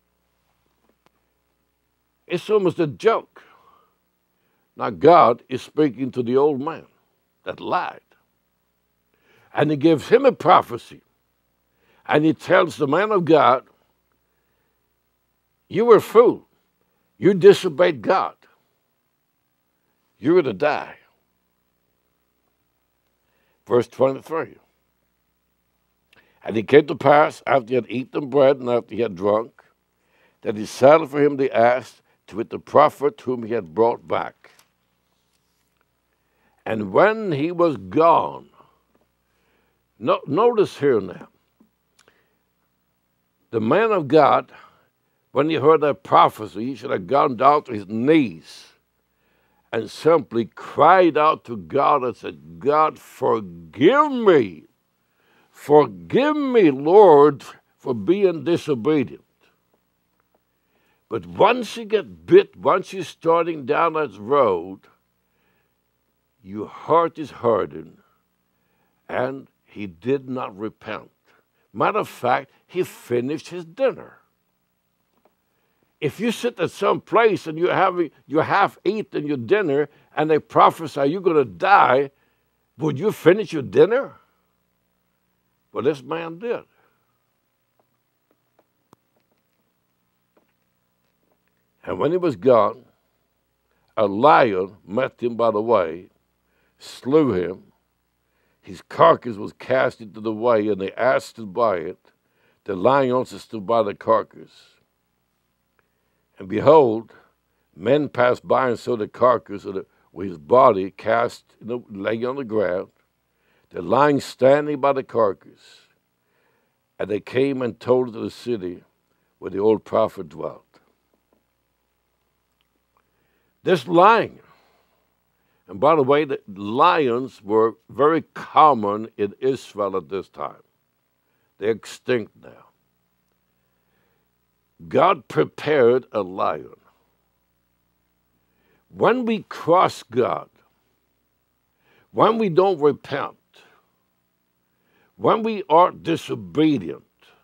It's almost a joke. Now God is speaking to the old man that lied. And he gives him a prophecy. And he tells the man of God, you were a fool. You disobeyed God. You're going to die. Verse twenty-three. And it came to pass, after he had eaten bread and after he had drunk, that he saddled for him the ass to it the prophet whom he had brought back. And when he was gone, no, notice here now, the man of God, when he heard that prophecy, he should have gone down to his knees and simply cried out to God and said, God, forgive me. Forgive me, Lord, for being disobedient. But once you get bit, once you're starting down that road, your heart is hardened, and he did not repent. Matter of fact, he finished his dinner. If you sit at some place and you have you half eaten your dinner and they prophesy you're going to die, would you finish your dinner? Well, this man did. And when he was gone, a lion met him by the way, slew him. His carcass was cast into the way, and the ass stood by it. The lion also stood by the carcass. And behold, men passed by and saw the carcass of the, with his body cast, you know, laying on the ground, the lion standing by the carcass. And they came and told it to the city where the old prophet dwelt. This lion, and by the way, the lions were very common in Israel at this time. They're extinct now. God prepared a lion. When we cross God, when we don't repent, when we are disobedient,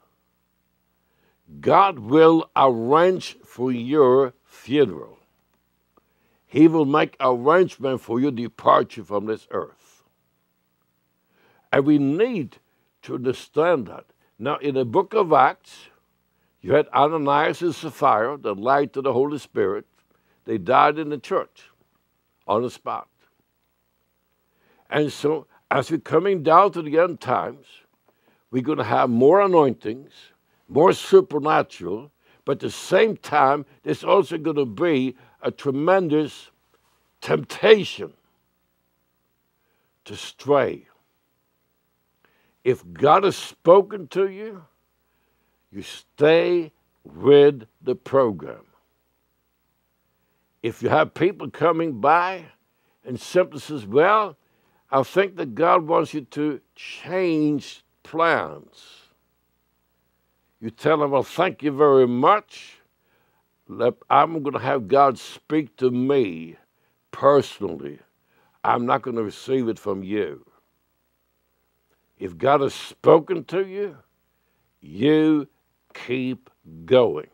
God will arrange for your funeral. He will make arrangement for your departure from this earth. And we need to understand that. Now, in the book of Acts, you had Ananias and Sapphira, the light of the Holy Spirit. They died in the church on the spot. And so, as we're coming down to the end times, we're going to have more anointings, more supernatural, but at the same time, there's also going to be a tremendous temptation to stray. If God has spoken to you, you stay with the program. If you have people coming by and simply says, well, I think that God wants you to change plans. You tell them, well, thank you very much. I'm going to have God speak to me personally. I'm not going to receive it from you. If God has spoken to you, you keep going.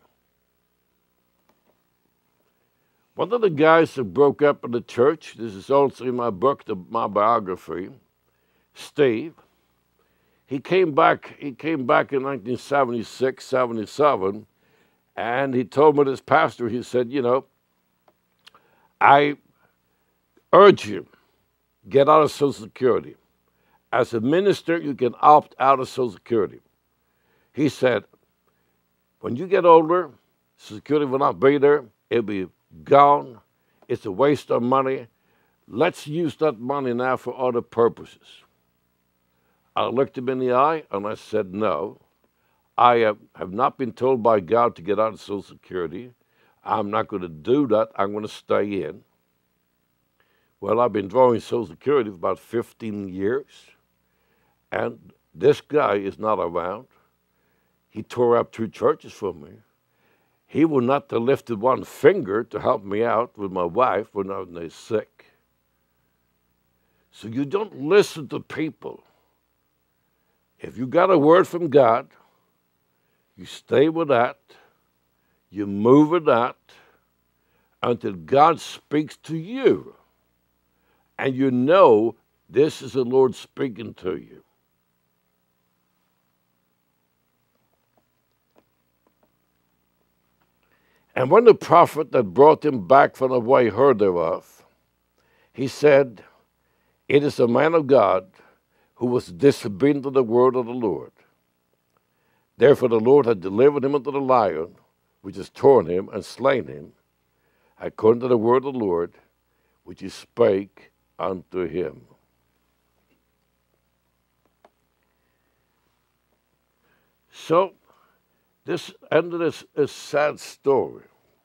One of the guys that broke up in the church, this is also in my book, the, my biography, Steve, he came back, he came back in nineteen seventy-six, seventy-seven, and he told me, this pastor, he said, you know, I urge you, get out of Social Security. As a minister, you can opt out of Social Security. He said, when you get older, Social Security will not be there. It'll be gone. It's a waste of money. Let's use that money now for other purposes. I looked him in the eye and I said, no. I have, have not been told by God to get out of Social Security. I'm not going to do that. I'm going to stay in. Well, I've been drawing Social Security for about fifteen years, and this guy is not around. He tore up two churches for me. He would not have lifted one finger to help me out with my wife when I was sick. So you don't listen to people. If you got a word from God, you stay with that, you move with that, until God speaks to you. And you know this is the Lord speaking to you. And when the prophet that brought him back from the way heard thereof, he said, it is a man of God who was disobedient to the word of the Lord. Therefore the Lord had delivered him unto the lion, which has torn him and slain him, according to the word of the Lord, which he spake unto him. So, this ended as a sad story.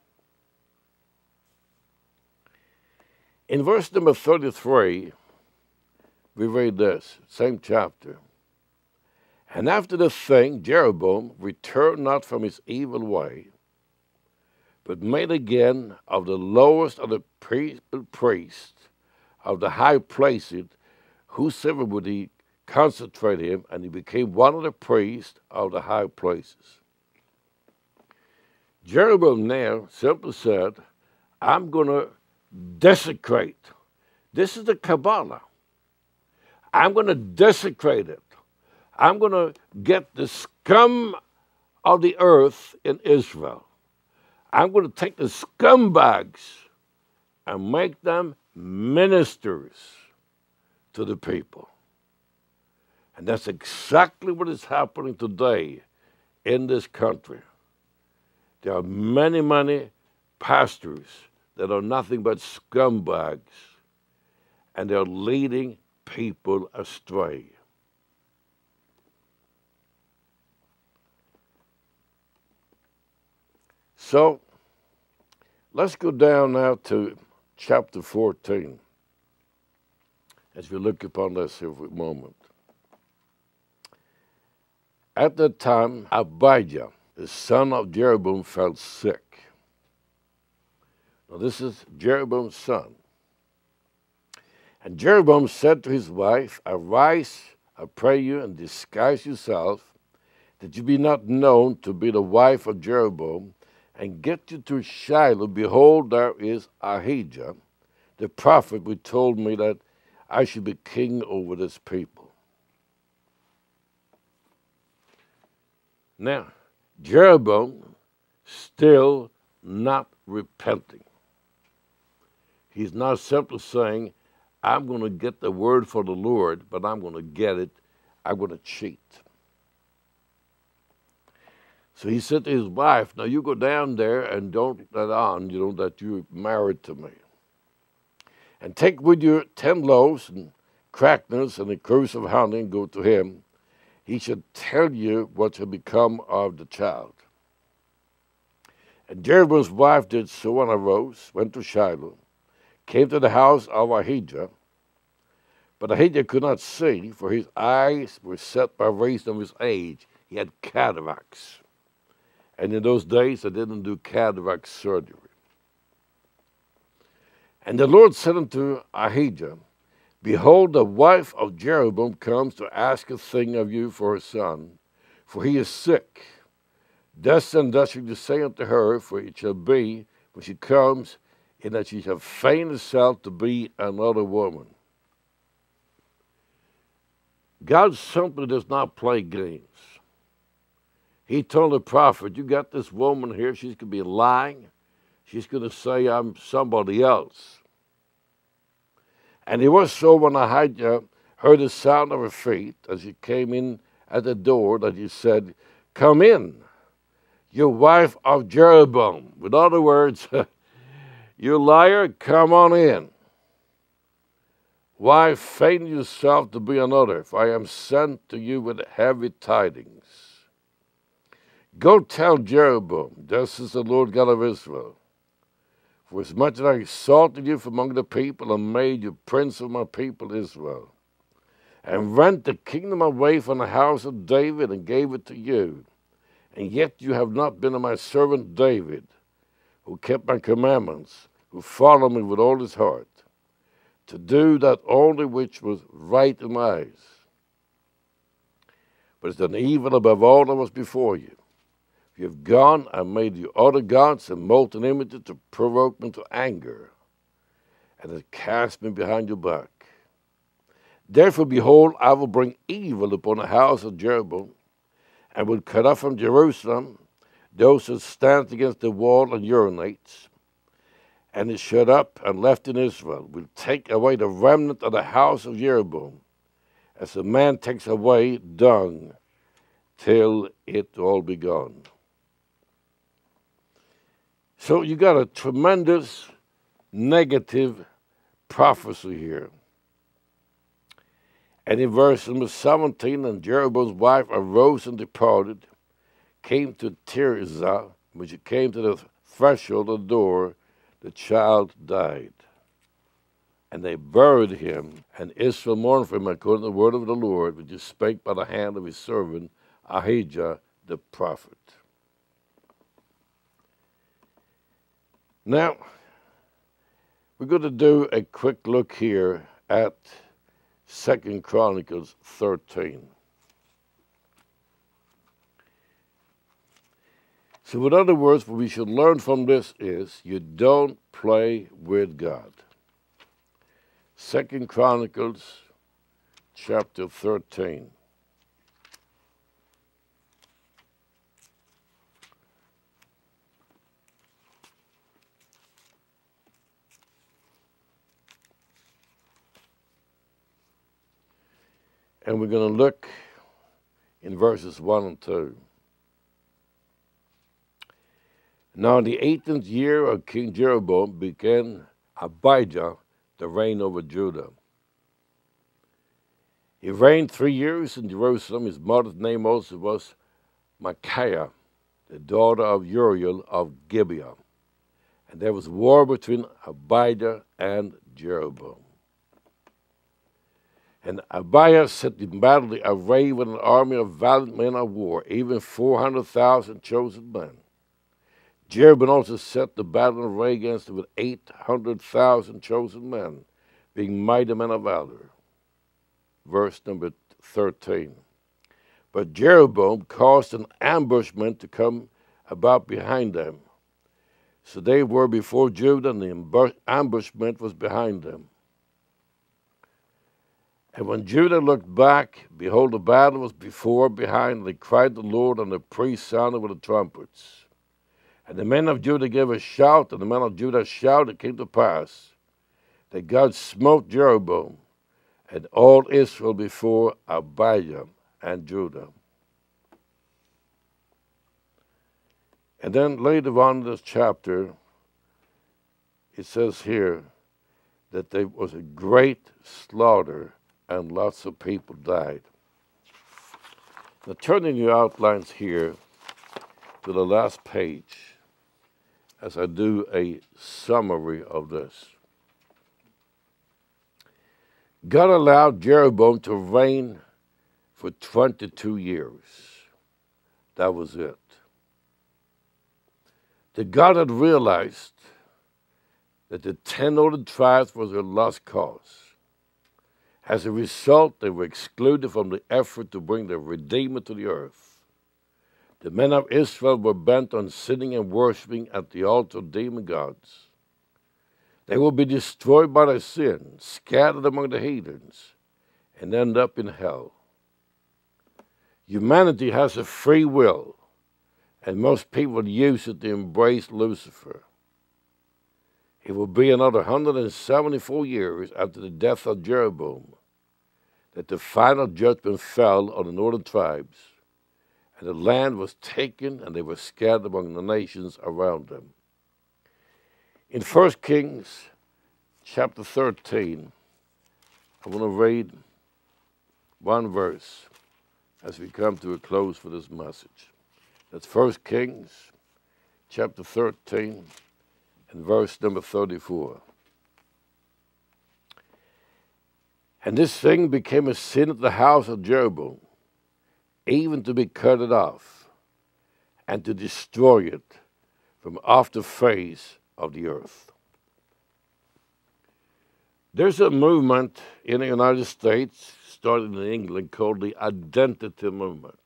In verse number thirty-three, we read this, same chapter. And after the thing, Jeroboam returned not from his evil way, but made again of the lowest of the priests of the high places, whosoever would he concentrate him, and he became one of the priests of the high places. Jeroboam now simply said, I'm going to desecrate. This is the Kabbalah. I'm going to desecrate it. I'm going to get the scum of the earth in Israel. I'm going to take the scumbags and make them ministers to the people. And that's exactly what is happening today in this country. There are many, many pastors that are nothing but scumbags, and they're leading people astray. So, let's go down now to chapter fourteen as we look upon this here for a moment. At that time, Abijah, the son of Jeroboam, fell sick. Now, this is Jeroboam's son. And Jeroboam said to his wife, Arise, I pray you, and disguise yourself, that you be not known to be the wife of Jeroboam, and get you to Shiloh. Behold, there is Ahijah, the prophet, who told me that I should be king over this people. Now, Jeroboam still not repenting. He's not simply saying, I'm going to get the word for the Lord, but I'm going to get it. I'm going to cheat. So he said to his wife, now you go down there and don't let on, you know, that you're married to me. And take with you ten loaves and crackers and a cruse of honey and go to him. He should tell you what shall become of the child. And Jeroboam's wife did so and arose, went to Shiloh, came to the house of Ahijah. But Ahijah could not see, for his eyes were set by reason of his age. He had cataracts. And in those days, they didn't do cataract surgery. And the Lord said unto Ahijah, Behold, the wife of Jeroboam comes to ask a thing of you for her son, for he is sick. Thus and thus shall you say unto her, for it shall be, when she comes, in that she shall feign herself to be another woman. God simply does not play games. He told the prophet, you got this woman here, she's going to be lying. She's going to say, I'm somebody else. And it was so when Ahijah heard the sound of her feet as she came in at the door that he said, Come in, you wife of Jeroboam. In other words, you liar, come on in. Why feign yourself to be another, for I am sent to you with heavy tidings. Go tell Jeroboam, thus is the Lord God of Israel, for as much as I exalted you from among the people and made you prince of my people Israel, and rent the kingdom away from the house of David and gave it to you, and yet you have not been of my servant David, who kept my commandments, who followed me with all his heart, to do that only which was right in my eyes. But it's done evil above all that was before you. You have gone and made you other gods and molten images to provoke me to anger, and have cast me behind your back. Therefore, behold, I will bring evil upon the house of Jeroboam, and will cut off from Jerusalem those who stand against the wall and urinates, and is shut up and left in Israel, will take away the remnant of the house of Jeroboam, as a man takes away dung, till it all be gone. So you got a tremendous negative prophecy here. And in verse number seventeen, and Jeroboam's wife arose and departed, came to Tirzah. When she came to the threshold of the door, the child died. And they buried him, and Israel mourned for him according to the word of the Lord, which is spake by the hand of his servant Ahijah the prophet. Now, we're going to do a quick look here at Second Chronicles thirteen. So in other words, what we should learn from this is you don't play with God. Second Chronicles chapter thirteen. And we're going to look in verses one and two. Now in the eighteenth year of King Jeroboam began Abijah to reign over Judah. He reigned three years in Jerusalem. His mother's name also was Micaiah, the daughter of Uriel of Gibeah. And there was war between Abijah and Jeroboam. And Abijah set in battle array with an army of valiant men of war, even four hundred thousand chosen men. Jeroboam also set the battle array against him with eight hundred thousand chosen men, being mighty men of valor. Verse number thirteen. But Jeroboam caused an ambushment to come about behind them. So they were before Judah, and the ambushment was behind them. And when Judah looked back, behold, the battle was before, behind, and they cried to the Lord, and the priests sounded with the trumpets. And the men of Judah gave a shout, and the men of Judah shouted. It came to pass that God smote Jeroboam and all Israel before Abijah and Judah. And then later on in this chapter, it says here that there was a great slaughter and lots of people died. Now turning your outlines here to the last page as I do a summary of this. God allowed Jeroboam to reign for twenty-two years. That was it. That God had realized that the ten northern tribes was a lost cause. As a result, they were excluded from the effort to bring the Redeemer to the earth. The men of Israel were bent on sitting and worshiping at the altar of demon gods. They will be destroyed by their sin, scattered among the heathens, and end up in hell. Humanity has a free will, and most people use it to embrace Lucifer. It will be another one hundred seventy-four years after the death of Jeroboam that the final judgment fell on the northern tribes, and the land was taken, and they were scattered among the nations around them. In First Kings chapter thirteen, I want to read one verse as we come to a close for this message. That's First Kings chapter thirteen and verse number thirty-four. And this thing became a sin of the house of Jeroboam, even to be cut it off, and to destroy it from off the face of the earth. There's a movement in the United States, started in England, called the identity movement.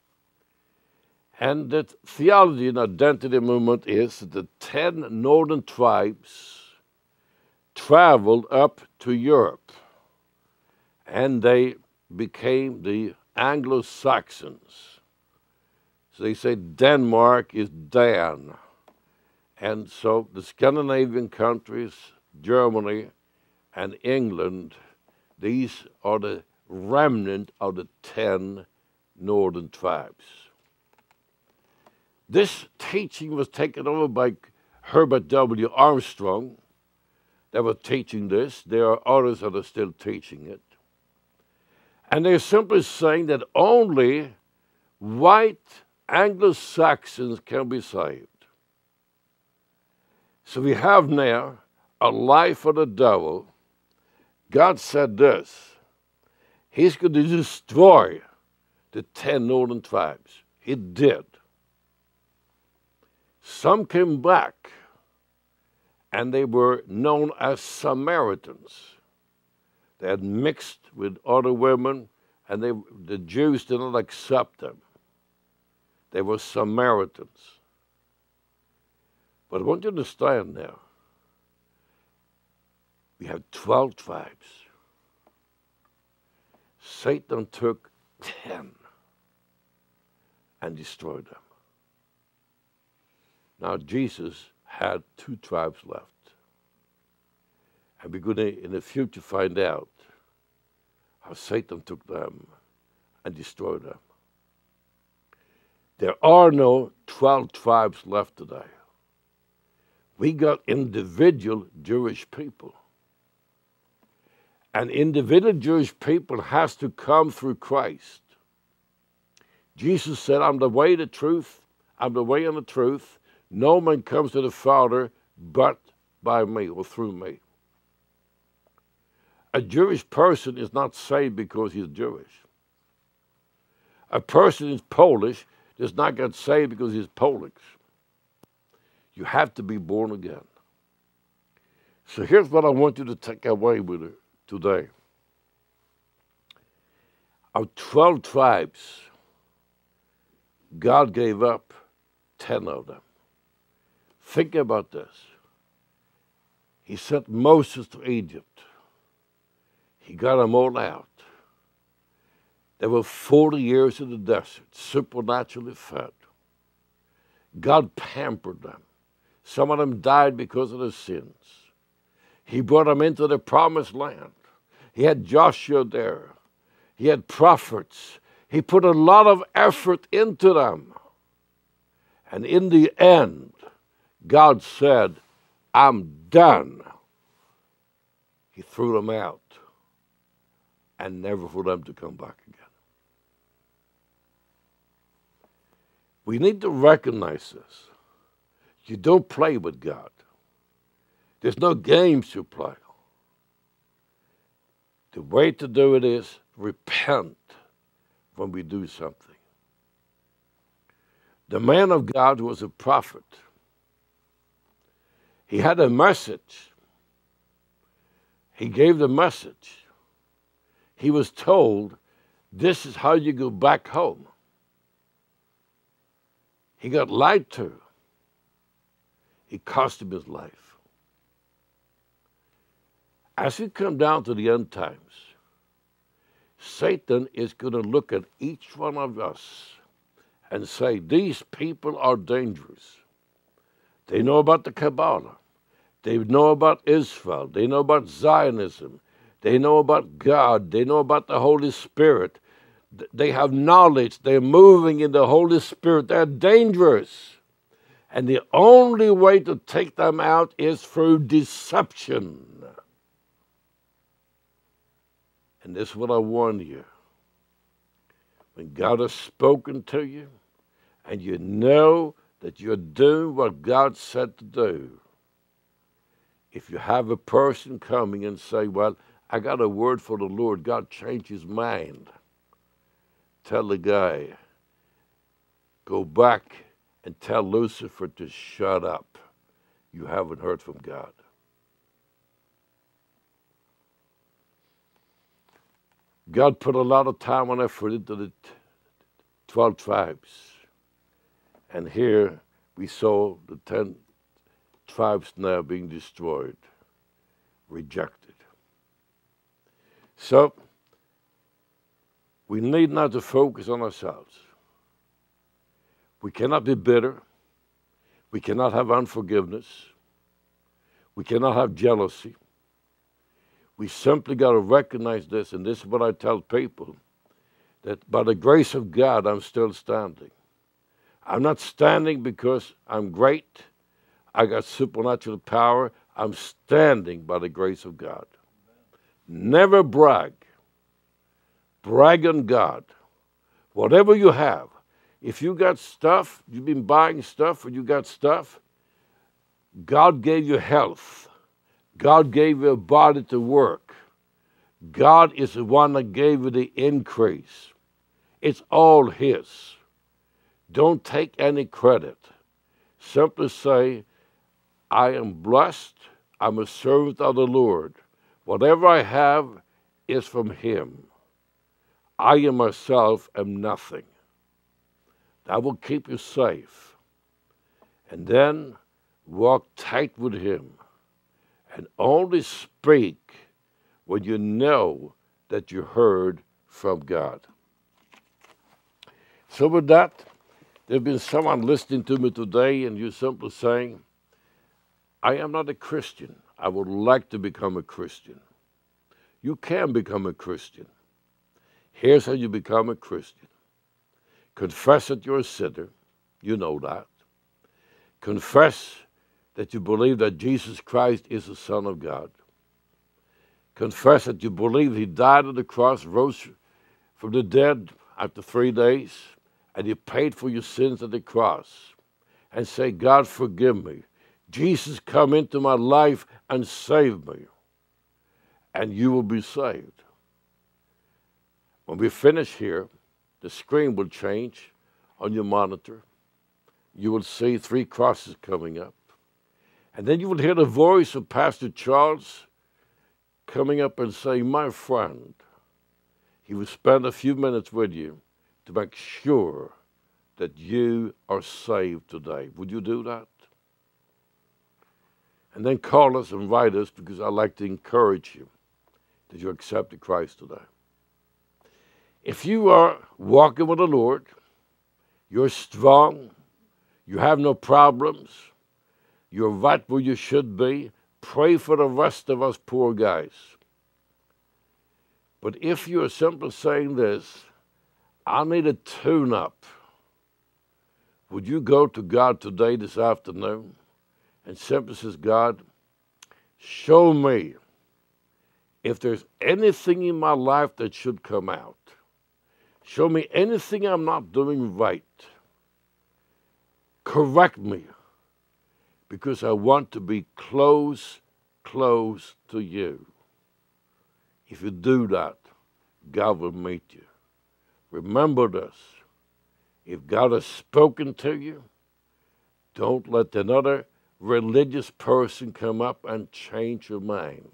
And the theology in identity movement is that the ten northern tribes traveled up to Europe, and they became the Anglo-Saxons. So they say Denmark is Dan. And so the Scandinavian countries, Germany and England, these are the remnant of the ten northern tribes. This teaching was taken over by Herbert W. Armstrong that was teaching this. There are others that are still teaching it. And they're simply saying that only white Anglo-Saxons can be saved. So we have now a lie for the devil. God said this: He's going to destroy the ten northern tribes. He did. Some came back, and they were known as Samaritans. They had mixed with other women, and they, the Jews did not accept them. They were Samaritans. But I want you to understand now, we have twelve tribes. Satan took ten and destroyed them. Now Jesus had two tribes left. And we're going to, in the future, find out how Satan took them and destroyed them. There are no twelve tribes left today. We got individual Jewish people. And individual Jewish people has to come through Christ. Jesus said, I'm the way, the truth, I'm the way and the truth. No man comes to the Father but by me or through me. A Jewish person is not saved because he's Jewish. A person is Polish does not get saved because he's Polish. You have to be born again. So here's what I want you to take away with you today. Of twelve tribes, God gave up ten of them. Think about this. He sent Moses to Egypt. He got them all out. They were forty years in the desert, supernaturally fed. God pampered them. Some of them died because of their sins. He brought them into the promised land. He had Joshua there. He had prophets. He put a lot of effort into them. And in the end, God said, I'm done. He threw them out and never for them to come back again. We need to recognize this. You don't play with God. There's no games to play. The way to do it is repent when we do something. The man of God was a prophet. He had a message. He gave the message. He was told, this is how you go back home. He got lied to. It cost him his life. As we come down to the end times, Satan is going to look at each one of us and say, these people are dangerous. They know about the Kabbalah. They know about Israel. They know about Zionism. They know about God. They know about the Holy Spirit. They have knowledge. They're moving in the Holy Spirit. They're dangerous. And the only way to take them out is through deception. And this is what I warn you. When God has spoken to you, and you know that you're doing what God said to do, if you have a person coming and say, well, I got a word for the Lord, God changed his mind, tell the guy, go back and tell Lucifer to shut up. You haven't heard from God. God put a lot of time and effort into the twelve tribes. And here we saw the ten tribes now being destroyed, rejected. So, we need not to focus on ourselves. We cannot be bitter. We cannot have unforgiveness. We cannot have jealousy. We simply got to recognize this, and this is what I tell people, that by the grace of God, I'm still standing. I'm not standing because I'm great. I got supernatural power. I'm standing by the grace of God. Never brag. Brag on God. Whatever you have, if you got stuff, you've been buying stuff, or you got stuff, God gave you health. God gave you a body to work. God is the one that gave you the increase. It's all his. Don't take any credit. Simply say, I am blessed. I'm a servant of the Lord. Whatever I have is from him. I in myself am nothing. That will keep you safe. And then walk tight with him. And only speak when you know that you heard from God. So with that, there's been someone listening to me today, and you're simply saying, I am not a Christian. I would like to become a Christian. You can become a Christian. Here's how you become a Christian. Confess that you're a sinner. You know that. Confess that you believe that Jesus Christ is the Son of God. Confess that you believe he died on the cross, rose from the dead after three days, and he paid for your sins at the cross. And say, God, forgive me. Jesus, come into my life and save me. And you will be saved. When we finish here, the screen will change on your monitor. You will see three crosses coming up. And then you will hear the voice of Pastor Charles coming up and saying, my friend, he will spend a few minutes with you to make sure that you are saved today. Would you do that? And then call us and write us, because I'd like to encourage you that you accepted Christ today. If you are walking with the Lord, you're strong, you have no problems, you're right where you should be, pray for the rest of us poor guys. But if you are simply saying this, I need a tune-up, would you go to God today, this afternoon, and simply says, God, show me if there's anything in my life that should come out. Show me anything I'm not doing right. Correct me, because I want to be close, close to you. If you do that, God will meet you. Remember this. If God has spoken to you, don't let another religious person come up and change your mind.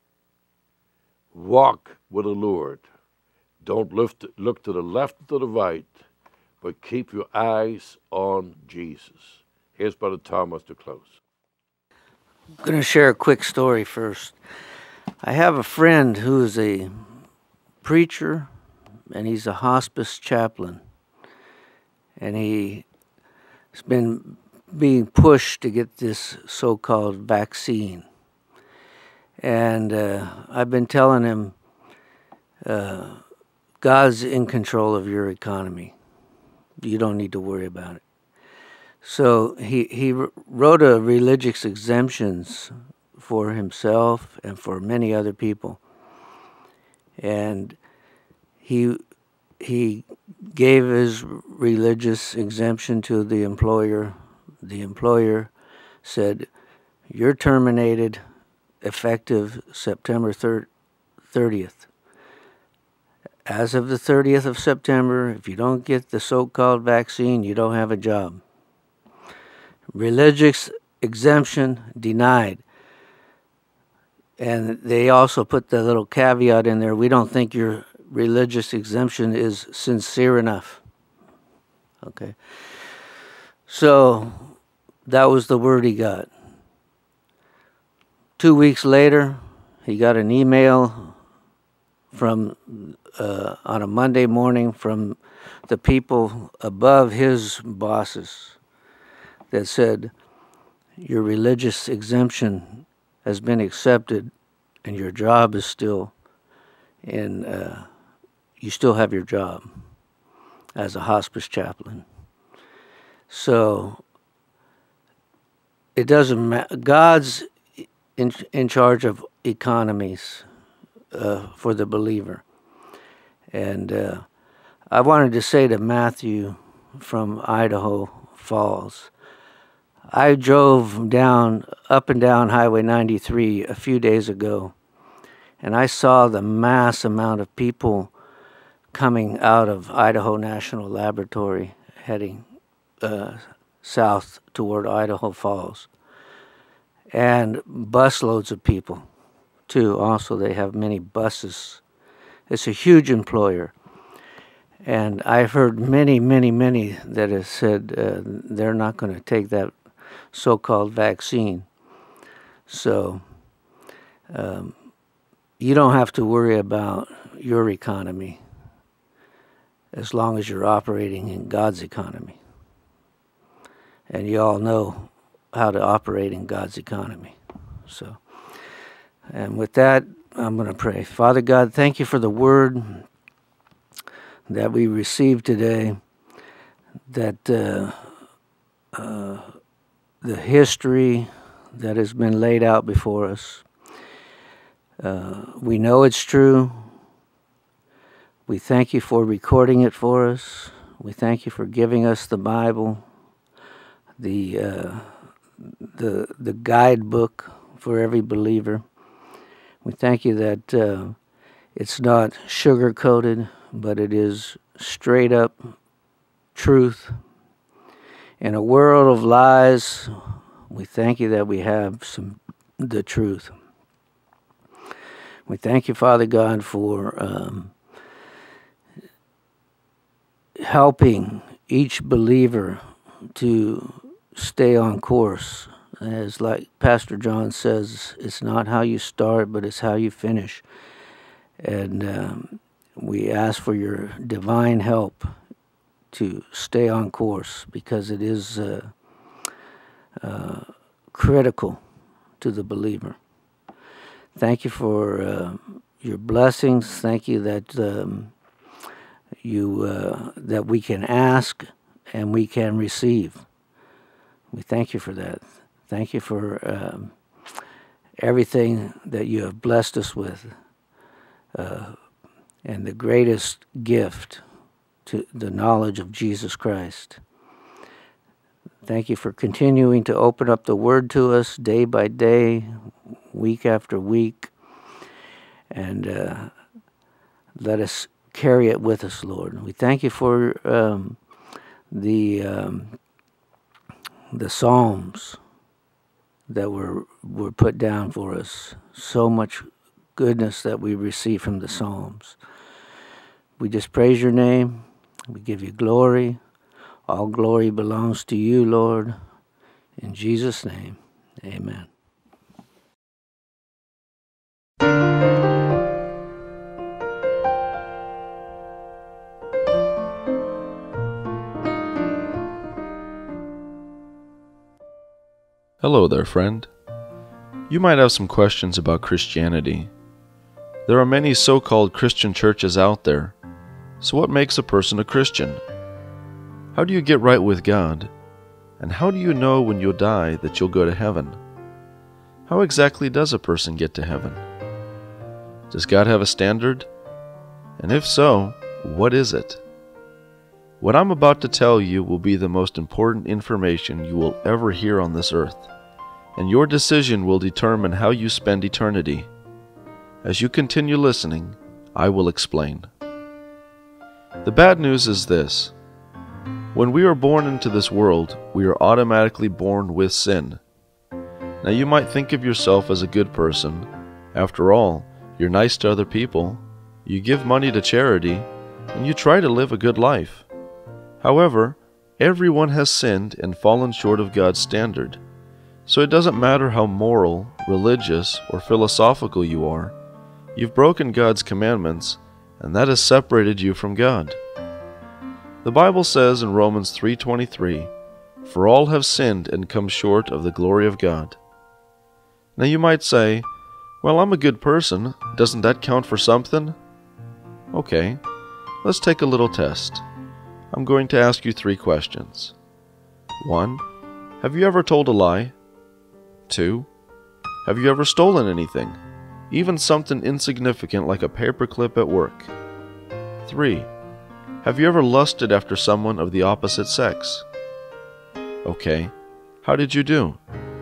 Walk with the Lord. Don't look to, look to the left or to the right, but keep your eyes on Jesus. Here's Brother Thomas to close. I'm going to share a quick story first. I have a friend who is a preacher, and he's a hospice chaplain. And he's been being pushed to get this so-called vaccine. And uh, I've been telling him, uh, God's in control of your economy. You don't need to worry about it. So he, he wrote a religious exemptions for himself and for many other people. And he he gave his religious exemption to the employer. The employer said, you're terminated effective September thirtieth. As of the thirtieth of September, if you don't get the so-called vaccine, you don't have a job. Religious exemption denied. And they also put the little caveat in there, we don't think your religious exemption is sincere enough. Okay. So that was the word he got. Two weeks later, he got an email from uh, on a Monday morning from the people above his bosses that said, your religious exemption has been accepted and your job is still in, uh, you still have your job as a hospice chaplain. So it doesn't matter. God's in, in charge of economies uh, for the believer. And uh, I wanted to say to Matthew from Idaho Falls, I drove down, up and down Highway ninety-three a few days ago, and I saw the mass amount of people coming out of Idaho National Laboratory heading uh, south toward Idaho Falls. And busloads of people, too. Also, they have many buses. It's a huge employer. And I've heard many, many, many that have said uh, they're not going to take that so-called vaccine. So um, you don't have to worry about your economy as long as you're operating in God's economy. And you all know how to operate in God's economy. So, and with that, I'm going to pray. Father God, thank you for the word that we received today, that uh, uh, the history that has been laid out before us. Uh, we know it's true. We thank you for recording it for us. We thank you for giving us the Bible, the uh, the the guidebook for every believer. We thank you that uh, it's not sugar-coated, but it is straight up truth. In a world of lies, we thank you that we have some the truth. We thank you, Father God, for um, helping each believer to stay on course. As like Pastor John says, it's not how you start, but it's how you finish. And um, we ask for your divine help to stay on course, because it is uh, uh, critical to the believer. Thank you for uh, your blessings. Thank you that um, you uh, that we can ask and we can receive. We thank you for that. Thank you for um, everything that you have blessed us with, uh, and the greatest gift, to the knowledge of Jesus Christ. Thank you for continuing to open up the Word to us day by day, week after week, and uh, let us carry it with us, Lord. We thank you for um, the um, the Psalms that were were put down for us. So much goodness that we receive from the Psalms. We just praise your name. We give you glory. All glory belongs to you, Lord. In Jesus' name, amen. Hello there, friend. You might have some questions about Christianity. There are many so-called Christian churches out there. So what makes a person a Christian? How do you get right with God? And how do you know when you'll die that you'll go to heaven? How exactly does a person get to heaven? Does God have a standard? And if so, what is it? What I'm about to tell you will be the most important information you will ever hear on this earth, and your decision will determine how you spend eternity. As you continue listening, I will explain. The bad news is this. When we are born into this world, we are automatically born with sin. Now you might think of yourself as a good person. After all, you're nice to other people, you give money to charity, and you try to live a good life. However, everyone has sinned and fallen short of God's standard. So it doesn't matter how moral, religious, or philosophical you are, you've broken God's commandments, and that has separated you from God. The Bible says in Romans three twenty-three, "For all have sinned and come short of the glory of God." Now you might say, "Well, I'm a good person. Doesn't that count for something?" Okay, let's take a little test. I'm going to ask you three questions. One, have you ever told a lie? Two, have you ever stolen anything, even something insignificant like a paperclip at work? Three, have you ever lusted after someone of the opposite sex? Okay, how did you do?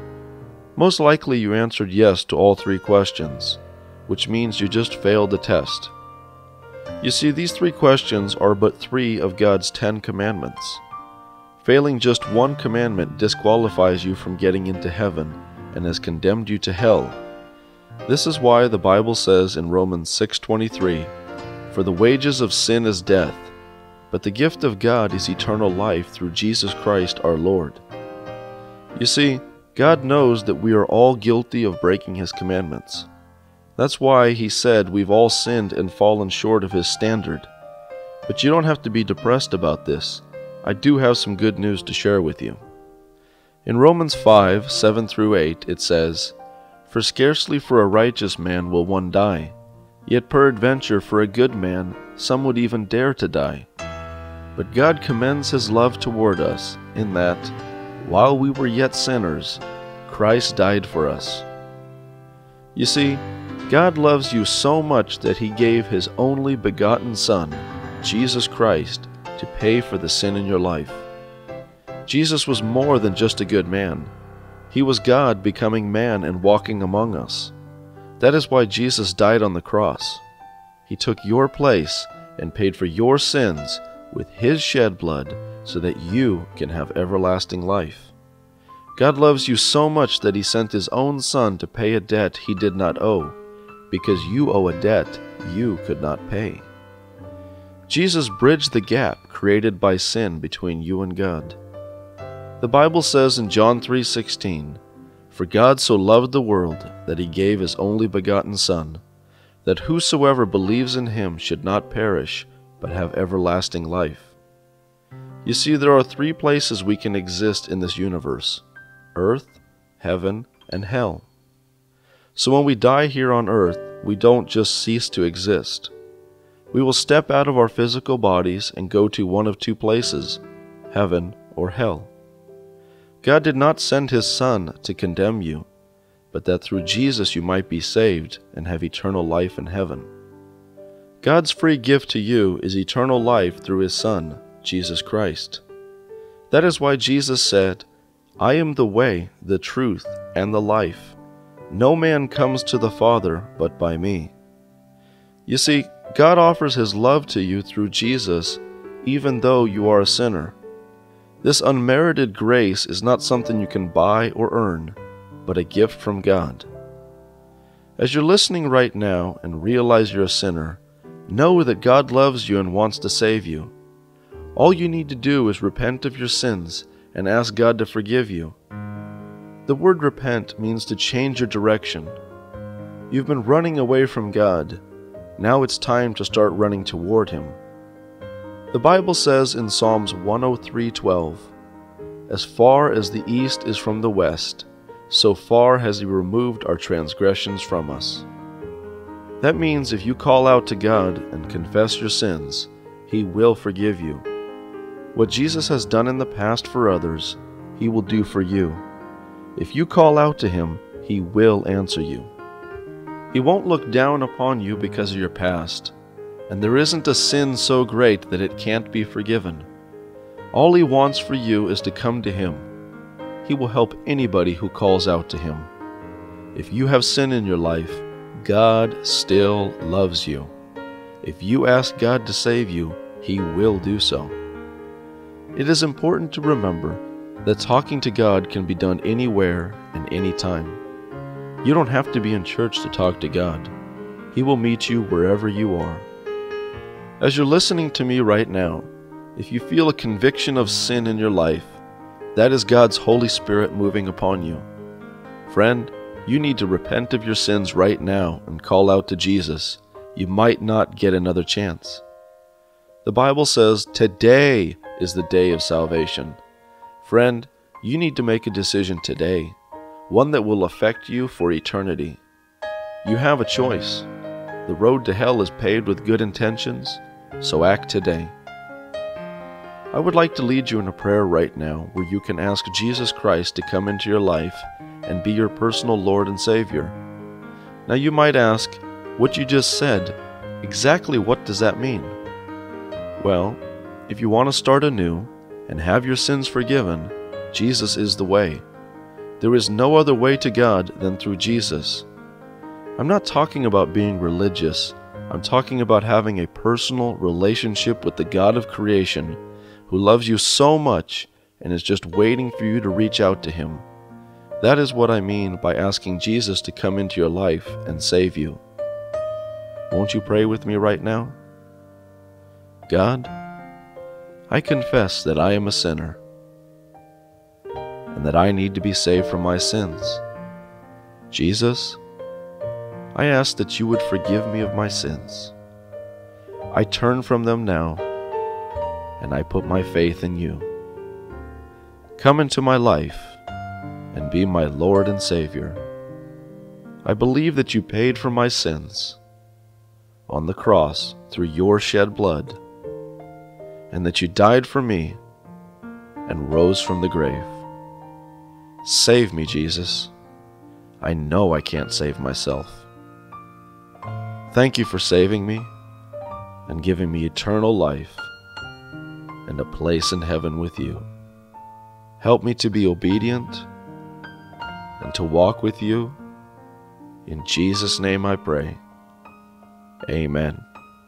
Most likely you answered yes to all three questions, which means you just failed the test. You see, these three questions are but three of God's Ten Commandments. Failing just one commandment disqualifies you from getting into heaven and has condemned you to hell. This is why the Bible says in Romans six twenty-three, "For the wages of sin is death, but the gift of God is eternal life through Jesus Christ our Lord." You see, God knows that we are all guilty of breaking His commandments. That's why He said we've all sinned and fallen short of His standard. But you don't have to be depressed about this. I do have some good news to share with you. In Romans five, seven through eight, it says, "For scarcely for a righteous man will one die, yet peradventure for a good man some would even dare to die. But God commends His love toward us, in that, while we were yet sinners, Christ died for us. You see, God loves you so much that He gave His only begotten Son, Jesus Christ, to pay for the sin in your life. Jesus was more than just a good man. He was God becoming man and walking among us. That is why Jesus died on the cross. He took your place and paid for your sins with His shed blood so that you can have everlasting life. God loves you so much that He sent His own Son to pay a debt He did not owe, because you owe a debt you could not pay. Jesus bridged the gap created by sin between you and God. The Bible says in John three sixteen, "For God so loved the world that He gave His only begotten Son, that whosoever believes in Him should not perish, but have everlasting life." You see, there are three places we can exist in this universe: earth, heaven, and hell. So when we die here on earth, we don't just cease to exist. We will step out of our physical bodies and go to one of two places, heaven or hell. God did not send His Son to condemn you, but that through Jesus you might be saved and have eternal life in heaven. God's free gift to you is eternal life through His Son, Jesus Christ. That is why Jesus said, "I am the way, the truth, and the life. No man comes to the Father but by me." You see, God offers His love to you through Jesus, even though you are a sinner. This unmerited grace is not something you can buy or earn, but a gift from God. As you're listening right now and realize you're a sinner, know that God loves you and wants to save you. All you need to do is repent of your sins and ask God to forgive you. The word repent means to change your direction. You've been running away from God. Now it's time to start running toward Him. The Bible says in Psalms one oh three twelve, "As far as the east is from the west, so far has He removed our transgressions from us." That means if you call out to God and confess your sins, He will forgive you. What Jesus has done in the past for others, He will do for you. If you call out to Him, He will answer you. He won't look down upon you because of your past, and there isn't a sin so great that it can't be forgiven. All He wants for you is to come to Him. He will help anybody who calls out to Him. If you have sin in your life, God still loves you. If you ask God to save you, He will do so. It is important to remember that talking to God can be done anywhere and anytime. You don't have to be in church to talk to God. He will meet you wherever you are. As you're listening to me right now, if you feel a conviction of sin in your life, that is God's Holy Spirit moving upon you. Friend, you need to repent of your sins right now and call out to Jesus. You might not get another chance. The Bible says today is the day of salvation. Friend, you need to make a decision today, one that will affect you for eternity. You have a choice. The road to hell is paved with good intentions, so act today. I would like to lead you in a prayer right now where you can ask Jesus Christ to come into your life and be your personal Lord and Savior. Now you might ask, what you just said, exactly what does that mean? Well, if you want to start anew and have your sins forgiven, Jesus is the way. There is no other way to God than through Jesus. I'm not talking about being religious. I'm talking about having a personal relationship with the God of creation who loves you so much and is just waiting for you to reach out to Him. That is what I mean by asking Jesus to come into your life and save you. Won't you pray with me right now? God, I confess that I am a sinner and that I need to be saved from my sins. Jesus, I ask that you would forgive me of my sins. I turn from them now, and I put my faith in you. Come into my life and be my Lord and Savior. I believe that you paid for my sins on the cross through your shed blood, and that you died for me and rose from the grave. Save me, Jesus. I know I can't save myself. Thank you for saving me and giving me eternal life and a place in heaven with you. Help me to be obedient and to walk with you. In Jesus' name I pray. Amen.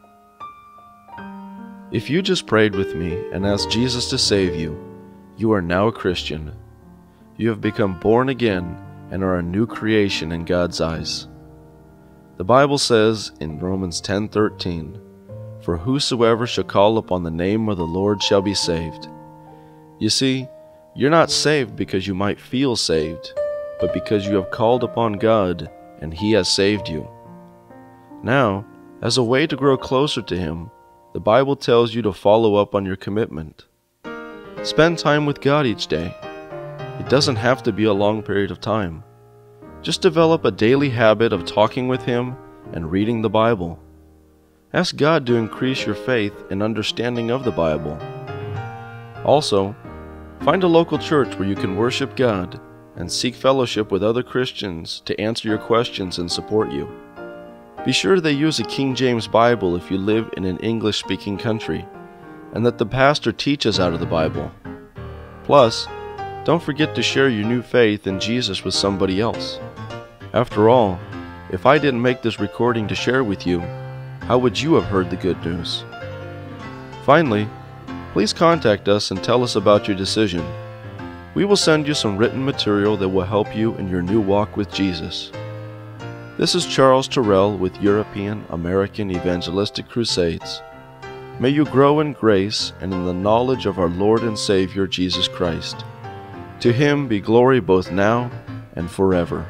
If you just prayed with me and asked Jesus to save you, you are now a Christian. You have become born again and are a new creation in God's eyes. The Bible says in Romans ten thirteen, "For whosoever shall call upon the name of the Lord shall be saved." You see, you're not saved because you might feel saved, but because you have called upon God and He has saved you. Now, as a way to grow closer to Him, the Bible tells you to follow up on your commitment. Spend time with God each day. It doesn't have to be a long period of time. Just develop a daily habit of talking with Him and reading the Bible. Ask God to increase your faith and understanding of the Bible. Also, find a local church where you can worship God and seek fellowship with other Christians to answer your questions and support you. Be sure they use a King James Bible if you live in an English-speaking country, and that the pastor teaches out of the Bible. Plus, don't forget to share your new faith in Jesus with somebody else. After all, if I didn't make this recording to share with you, how would you have heard the good news? Finally, please contact us and tell us about your decision. We will send you some written material that will help you in your new walk with Jesus. This is Charles Torell with European American Evangelistic Crusades. May you grow in grace and in the knowledge of our Lord and Savior Jesus Christ. To Him be glory both now and forever.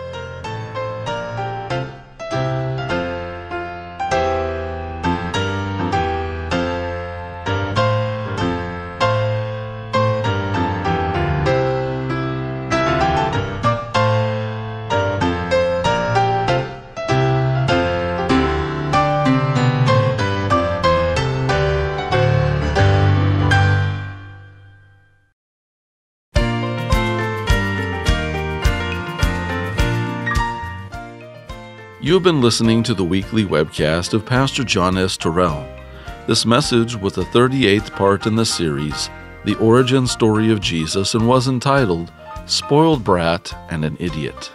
You have been listening to the weekly webcast of Pastor John S. Torell. This message was the thirty-eighth part in the series, The Origin Story of Jesus, and was entitled, Spoiled Brat and an Idiot.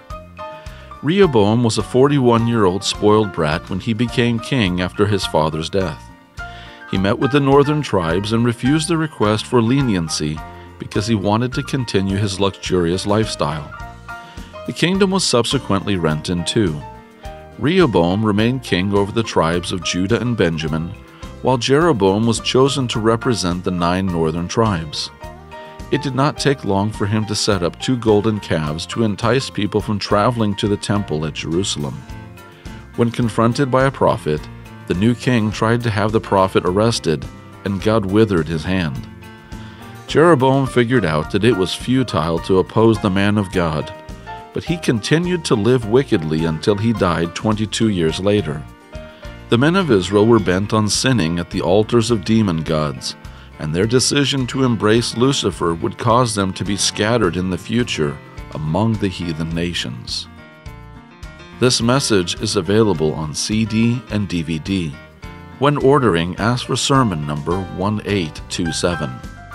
Rehoboam was a forty-one-year-old spoiled brat when he became king after his father's death. He met with the northern tribes and refused the request for leniency because he wanted to continue his luxurious lifestyle. The kingdom was subsequently rent in two. Rehoboam remained king over the tribes of Judah and Benjamin, while Jeroboam was chosen to represent the nine northern tribes. It did not take long for him to set up two golden calves to entice people from traveling to the temple at Jerusalem. When confronted by a prophet, the new king tried to have the prophet arrested, and God withered his hand. Jeroboam figured out that it was futile to oppose the man of God, but he continued to live wickedly until he died twenty-two years later. The men of Israel were bent on sinning at the altars of demon gods, and their decision to embrace Lucifer would cause them to be scattered in the future among the heathen nations. This message is available on C D and D V D. When ordering, ask for sermon number one eight two seven.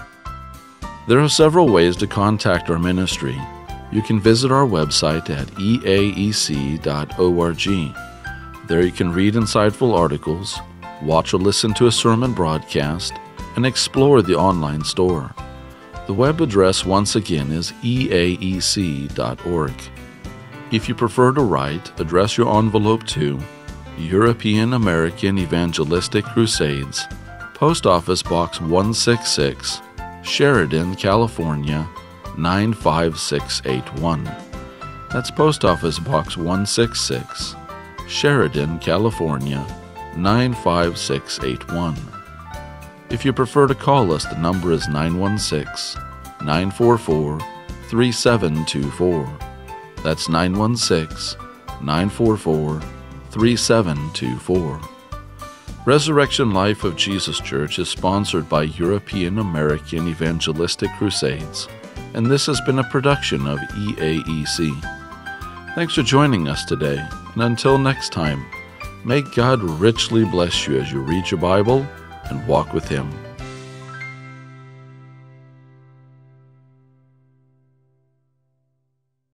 There are several ways to contact our ministry. You can visit our website at e a e c dot org. There you can read insightful articles, watch or listen to a sermon broadcast, and explore the online store. The web address once again is e a e c dot org. If you prefer to write, address your envelope to European American Evangelistic Crusades, Post Office Box one sixty-six, Sheridan, California, nine five six eight one. That's Post Office Box one sixty-six, Sheridan, California, nine five six eight one. If you prefer to call us, the number is nine one six, nine four four, three seven two four. That's nine one six, nine four four, three seven two four. Resurrection Life of Jesus Church is sponsored by European American Evangelistic Crusades. and this has been a production of E A E C. Thanks for joining us today, and until next time, may God richly bless you as you read your Bible and walk with Him.